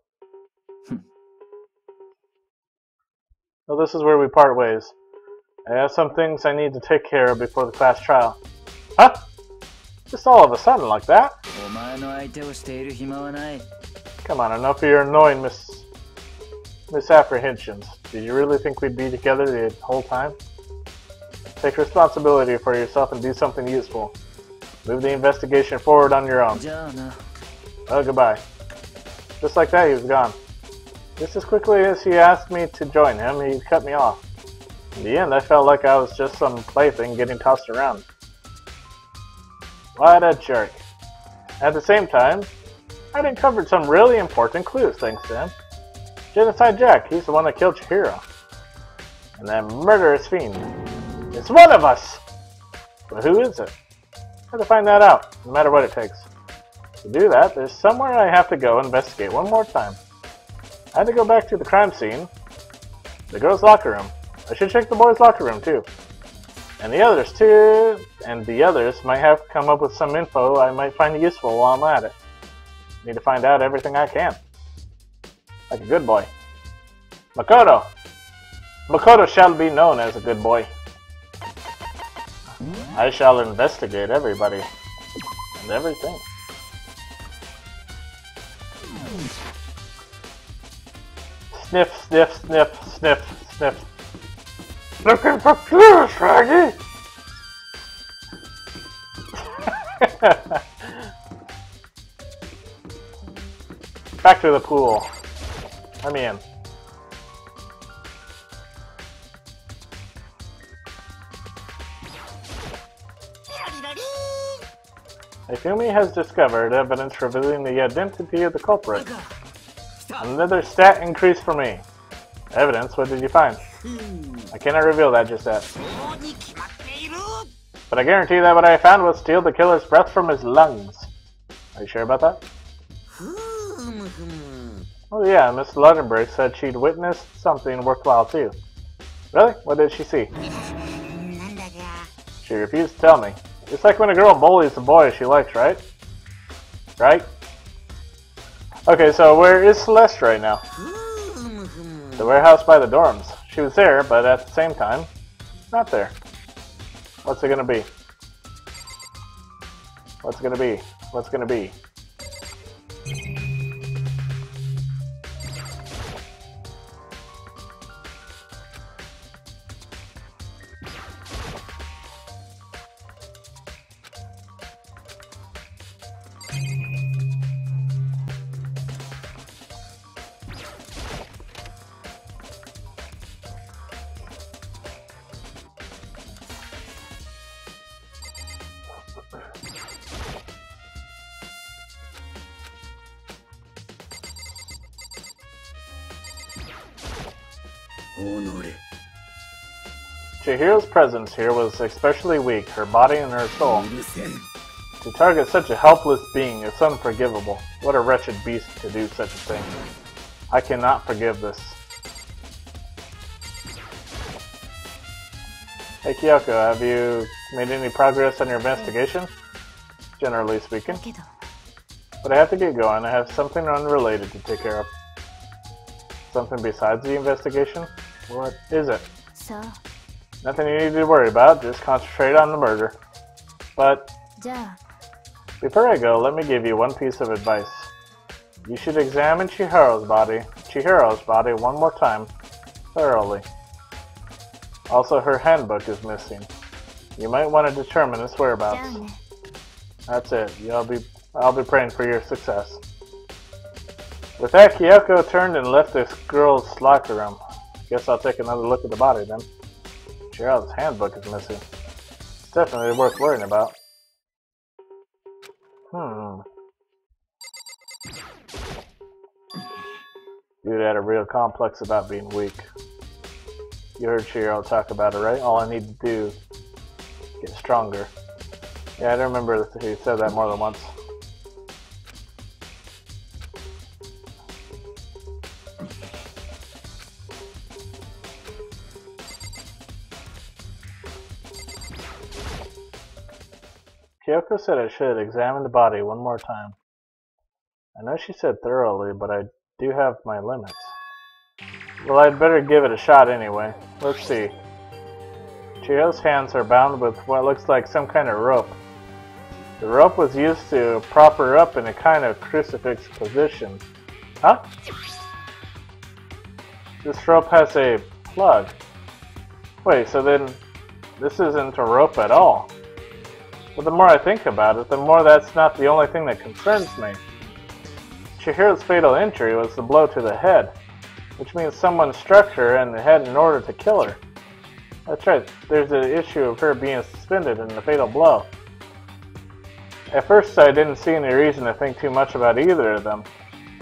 So this is where we part ways. I have some things I need to take care of before the class trial. Huh? Just all of a sudden like that? お前の相手をしている暇はない。 Come on, enough of your annoying misapprehensions. Did you really think we'd be together the whole time? Take responsibility for yourself and do something useful. Move the investigation forward on your own. じゃあな。 Oh, goodbye. Just like that, he was gone. Just as quickly as he asked me to join him, he cut me off. In the end, I felt like I was just some plaything getting tossed around. What a jerk. At the same time, I'd uncovered some really important clues thanks to him. Genocide Jack, he's the one that killed Chihiro. And that murderous fiend. It's one of us! But who is it? I have to find that out, no matter what it takes. To do that, there's somewhere I have to go investigate one more time. I had to go back to the crime scene. The girls' locker room. I should check the boys' locker room too. And the others too. And the others might have come up with some info I might find useful while I'm at it. Need to find out everything I can. Like a good boy. Makoto! Makoto shall be known as a good boy. I shall investigate everybody. And everything. Sniff, sniff, sniff, sniff, sniff. Looking for clues, Raggy! Back to the pool. Let me in. Ifumi has discovered evidence revealing the identity of the culprit. Another stat increase for me. Evidence? What did you find? I cannot reveal that just yet. But I guarantee that what I found will steal the killer's breath from his lungs. Are you sure about that? Oh yeah, Miss Luddenberg said she'd witnessed something worthwhile too. Really? What did she see? She refused to tell me. It's like when a girl bullies a boy she likes, right? Right? Okay, so where is Celeste right now? The warehouse by the dorms. She was there, but at the same time, not there. What's it gonna be? What's it gonna be? What's it gonna be? Chihiro's presence here was especially weak, her body and her soul. To target such a helpless being is unforgivable. What a wretched beast to do such a thing. I cannot forgive this. Hey Kyoko, have you made any progress on your investigation? Generally speaking. But I have to get going. I have something unrelated to take care of. Something besides the investigation? What is it? Nothing you need to worry about, just concentrate on the murder. But before I go, let me give you one piece of advice. You should examine Chihiro's body one more time, thoroughly. Also, her handbook is missing. You might want to determine its whereabouts. That's it. I'll be praying for your success. With that, Kyoko turned and left this girl's locker room. Guess I'll take another look at the body then. Chihiro's handbook is missing. It's definitely worth worrying about. Dude had a real complex about being weak. You heard Chihiro talk about it, right? All I need to do is get stronger. Yeah, I remember he said that more than once. Kyoko said I should examine the body one more time. I know she said thoroughly, but I do have my limits. Well, I'd better give it a shot anyway. Let's see. Chihiro's hands are bound with what looks like some kind of rope. The rope was used to prop her up in a kind of crucifix position. Huh? This rope has a plug. Wait, so then this isn't a rope at all. But the more I think about it, the more that's not the only thing that concerns me. Chihiro's fatal injury was the blow to the head, which means someone struck her in the head in order to kill her. That's right, there's the issue of her being suspended in the fatal blow. At first I didn't see any reason to think too much about either of them.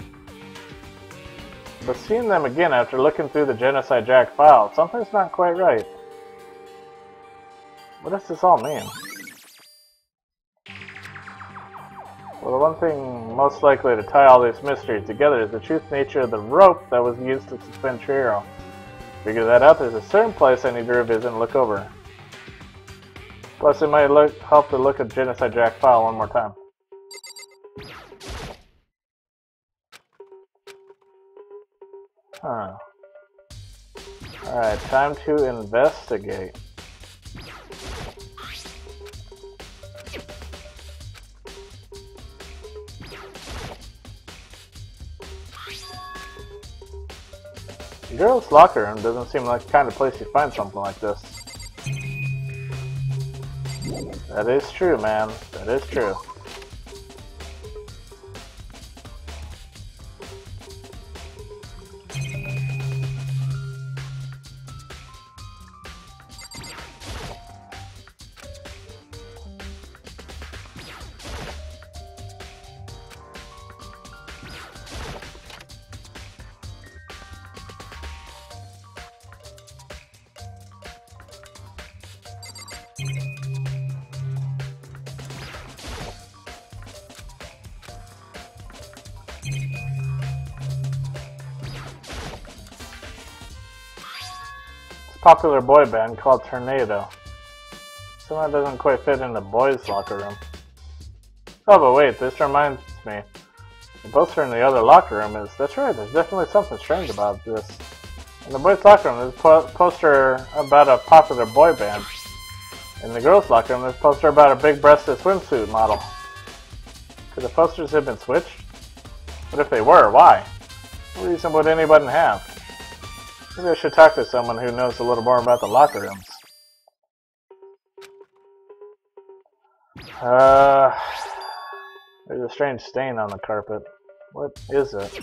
But seeing them again after looking through the Genocide Jack file, something's not quite right. What does this all mean? Well, the one thing most likely to tie all these mysteries together is the true nature of the rope that was used to suspend Chihiro. Figure that out, there's a certain place I need to revisit and look over. Plus, it might help to look at Genocide Jack file one more time. Huh. Alright, time to investigate. The girls' locker room doesn't seem like the kind of place you'd find something like this. That is true, man. That is true. Popular boy band called Tornado. Somehow doesn't quite fit in the boys' locker room. Oh, but wait, this reminds me. The poster in the other locker room is... That's right, there's definitely something strange about this. In the boys' locker room, there's a poster about a popular boy band. In the girls' locker room, there's a poster about a big-breasted swimsuit model. Could the posters have been switched? But if they were, why? What reason would anybody have? Maybe I should talk to someone who knows a little more about the locker rooms. There's a strange stain on the carpet. What is it?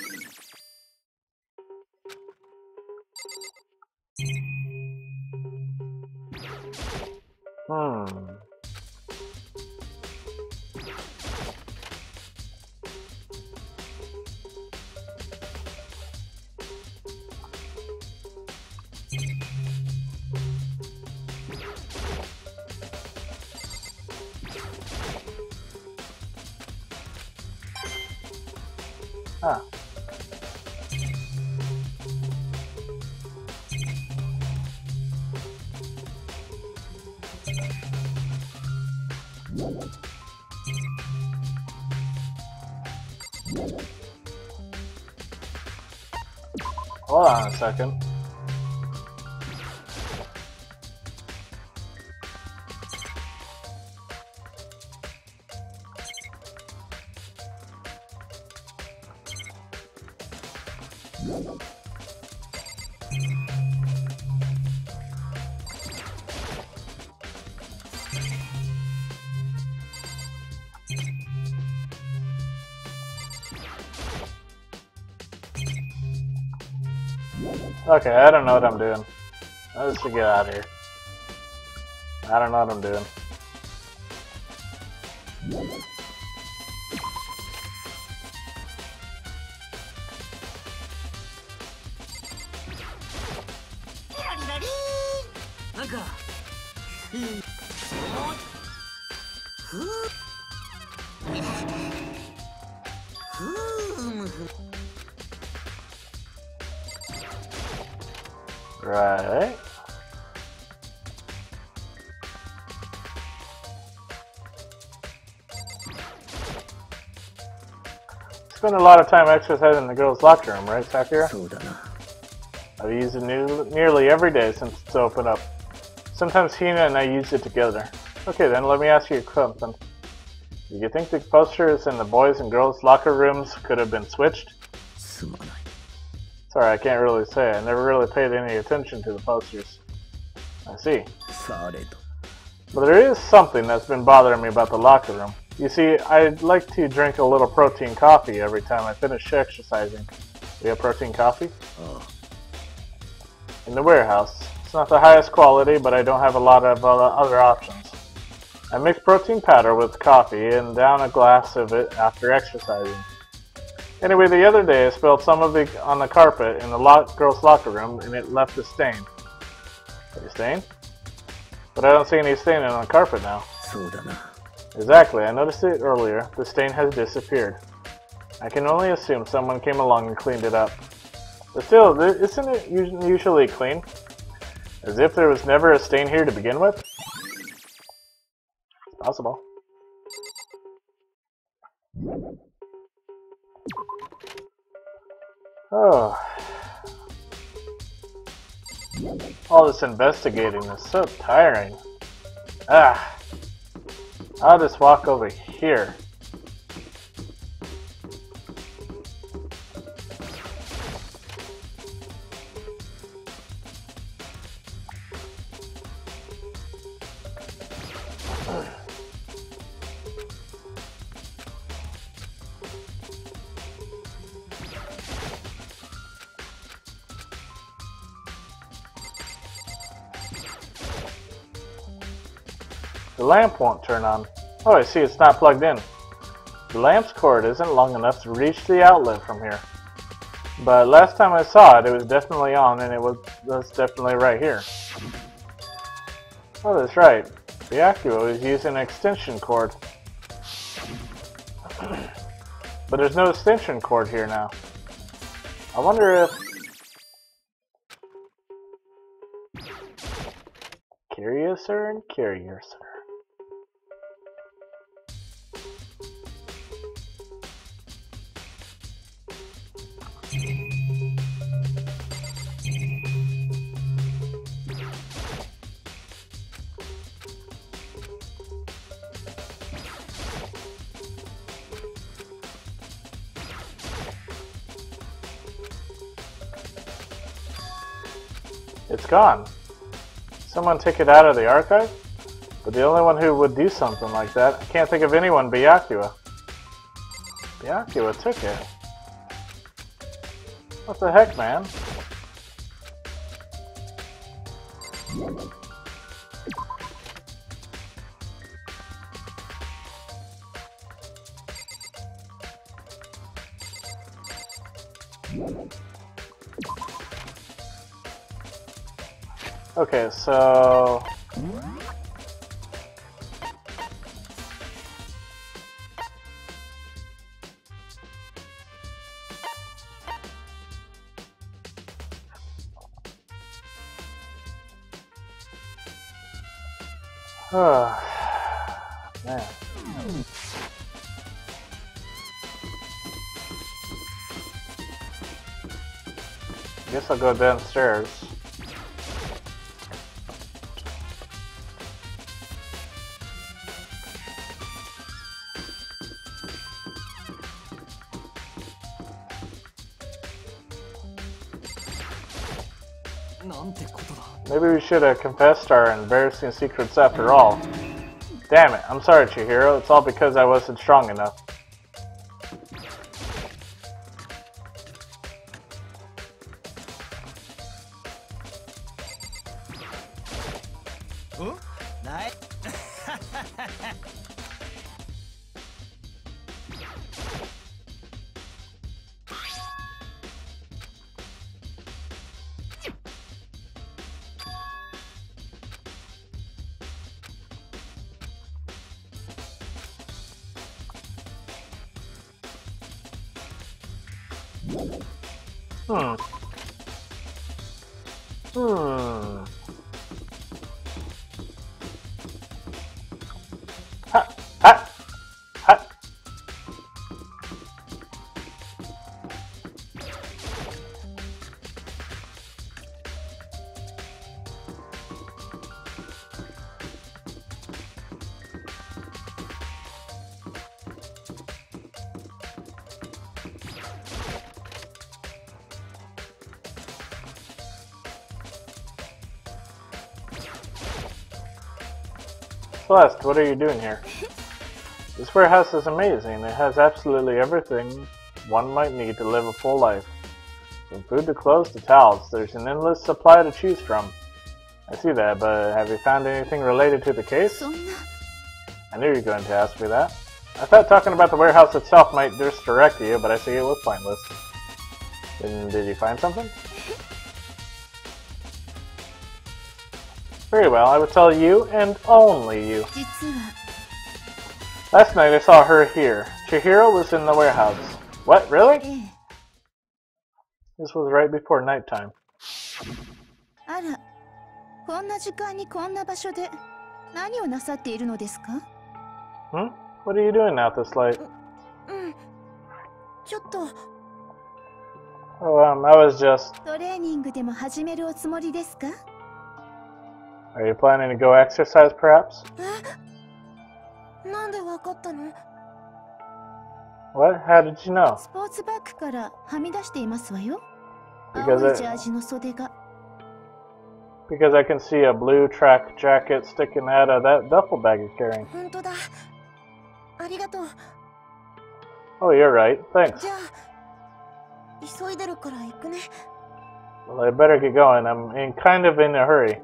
Huh. Hold on a second. Okay, I don't know what I'm doing. Let's get out of here. I don't know what I'm doing. Right. Spend a lot of time exercising in the girls' locker room, right, Sakura? I've used it nearly every day since it's opened up. Sometimes Hina and I use it together. Okay then, let me ask you something. Do you think the posters in the boys' and girls' locker rooms could have been switched? Sorry, I can't really say. I never really paid any attention to the posters. I see. But there is something that's been bothering me about the locker room. You see, I'd like to drink a little protein coffee every time I finish exercising. We have protein coffee? In the warehouse. It's not the highest quality, but I don't have a lot of other options. I mix protein powder with coffee and down a glass of it after exercising. Anyway, the other day I spilled some of it on the carpet in the girls' locker room and it left a stain. A stain? But I don't see any stain on the carpet now. Exactly, I noticed it earlier. The stain has disappeared. I can only assume someone came along and cleaned it up. But still, isn't it usually clean? As if there was never a stain here to begin with? It's possible. Oh. All this investigating is so tiring. Ah. I'll just walk over here. The lamp won't turn on. Oh, I see, it's not plugged in. The lamp's cord isn't long enough to reach the outlet from here. But last time I saw it, it was definitely on, and it was definitely right here. Oh, that's right. Byakuya is using an extension cord. But there's no extension cord here now. I wonder if... Curiouser and curiouser. It's gone. Someone took it out of the archive? But the only one who would do something like that, I can't think of anyone, Byakuya. Byakuya took it. What the heck, man? Okay, so... Man. Guess I'll go downstairs. Maybe we should have confessed our embarrassing secrets after all. Damn it, I'm sorry, Chihiro. It's all because I wasn't strong enough. Hmm. Ha! Ha! Ha! Celeste, what are you doing here? This warehouse is amazing. It has absolutely everything one might need to live a full life. From food to clothes to towels, there's an endless supply to choose from. I see that, but have you found anything related to the case? I knew you were going to ask me that. I thought talking about the warehouse itself might just direct you, but I see it was pointless. Did you find something? Very well, I will tell you, and only you. Last night I saw her here. Chihiro was in the warehouse. What, really? This was right before nighttime. Hmm? What are you doing out this late? Oh, I was just... Are you planning to go exercise, perhaps? What? How did you know? Because I can see a blue track jacket sticking out of that duffel bag you're carrying. Oh, you're right. Thanks. Well, I better get going. I'm kind of in a hurry.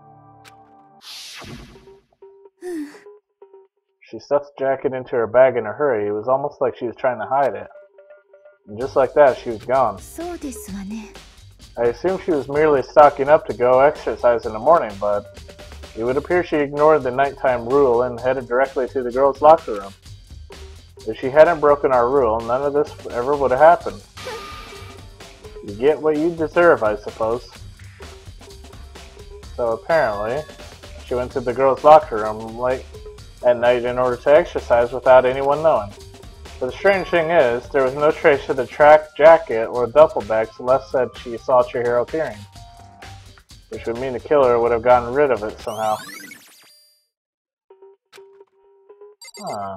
She stuffed the jacket into her bag in a hurry. It was almost like she was trying to hide it. And just like that, she was gone. I assume she was merely stocking up to go exercise in the morning, but it would appear she ignored the nighttime rule and headed directly to the girls' locker room. If she hadn't broken our rule, none of this ever would have happened. You get what you deserve, I suppose. So apparently, she went to the girls' locker room late at night in order to exercise without anyone knowing. But the strange thing is, there was no trace of the track jacket or duffel bag Celeste said she saw Chihiro carrying. Which would mean the killer would have gotten rid of it somehow. Huh.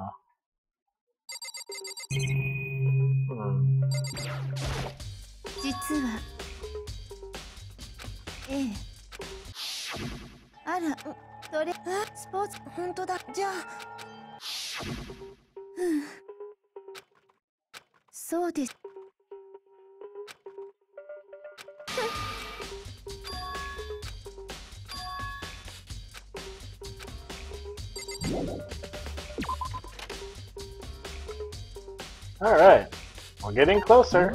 Alright, we're getting closer.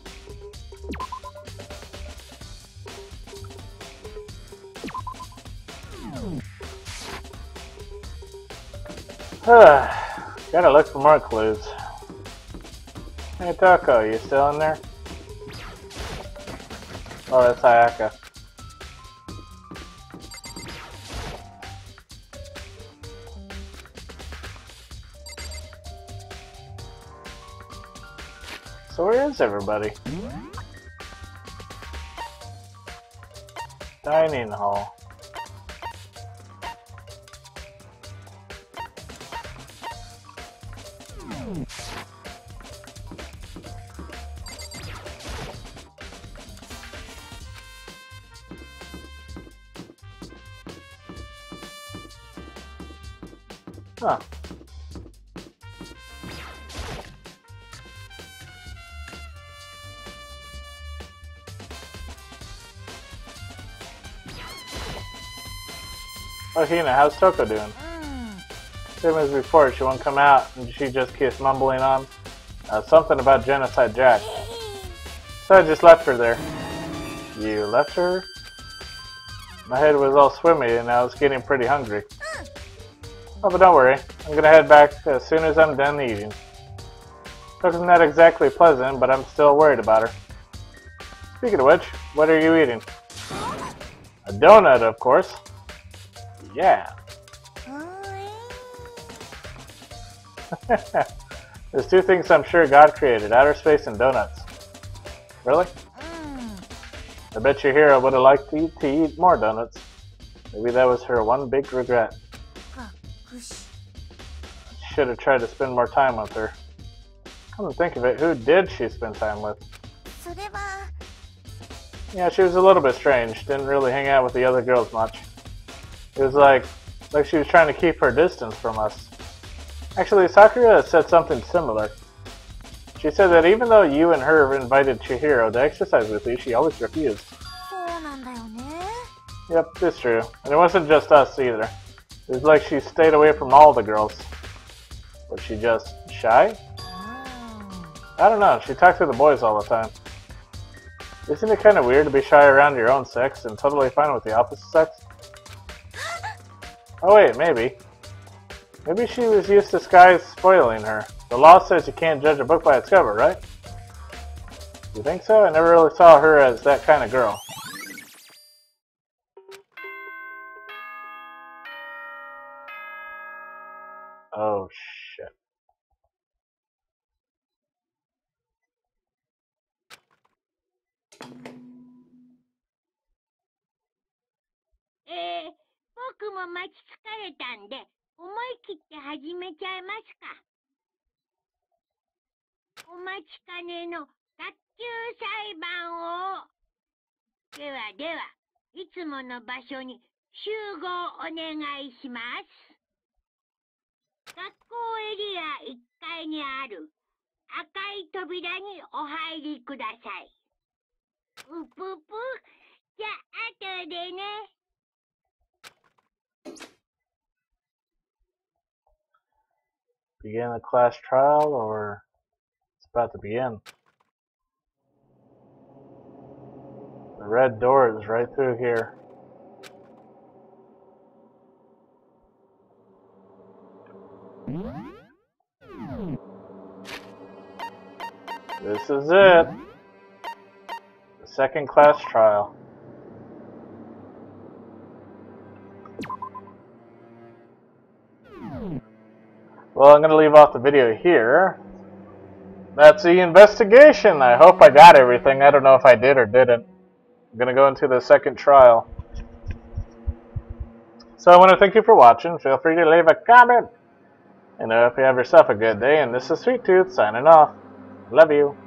Gotta look for more clues. Hey Taco, you still in there? Oh, that's Ayaka. So where is everybody? Dining hall. Huh. Oh, Hina, how's Toko doing? Same as before, she won't come out, and she just keeps mumbling on. Something about Genocide Jack. So I just left her there. You left her? My head was all swimmy, and I was getting pretty hungry. Oh, but don't worry. I'm gonna head back as soon as I'm done eating. Looking not exactly pleasant, but I'm still worried about her. Speaking of which, what are you eating? A donut, of course. Yeah. There's two things I'm sure God created, outer space and donuts. Really? I bet your hero would have liked to eat more donuts. Maybe that was her one big regret. Should have tried to spend more time with her. Come to think of it, who did she spend time with? Yeah, she was a little bit strange. Didn't really hang out with the other girls much. It was like she was trying to keep her distance from us. Actually, Sakura said something similar. She said that even though you and her invited Chihiro to exercise with you, she always refused. Yep, it's true. And it wasn't just us either. It was like she stayed away from all the girls. Was she just shy? I don't know, she talked to the boys all the time. Isn't it kind of weird to be shy around your own sex and totally fine with the opposite sex? Oh wait, maybe. Maybe she was used to skies spoiling her. The law says you can't judge a book by its cover, right? You think so? I never really saw her as that kind of girl. Oh shit. Begin the class trial, or it's about to begin. The red door is right through here. This is it. The second class trial. Well, I'm going to leave off the video here. That's the investigation. I hope I got everything. I don't know if I did or didn't. I'm going to go into the second trial. So I want to thank you for watching. Feel free to leave a comment. And I hope you have yourself a good day. And this is Sweet Tooth signing off. Love you.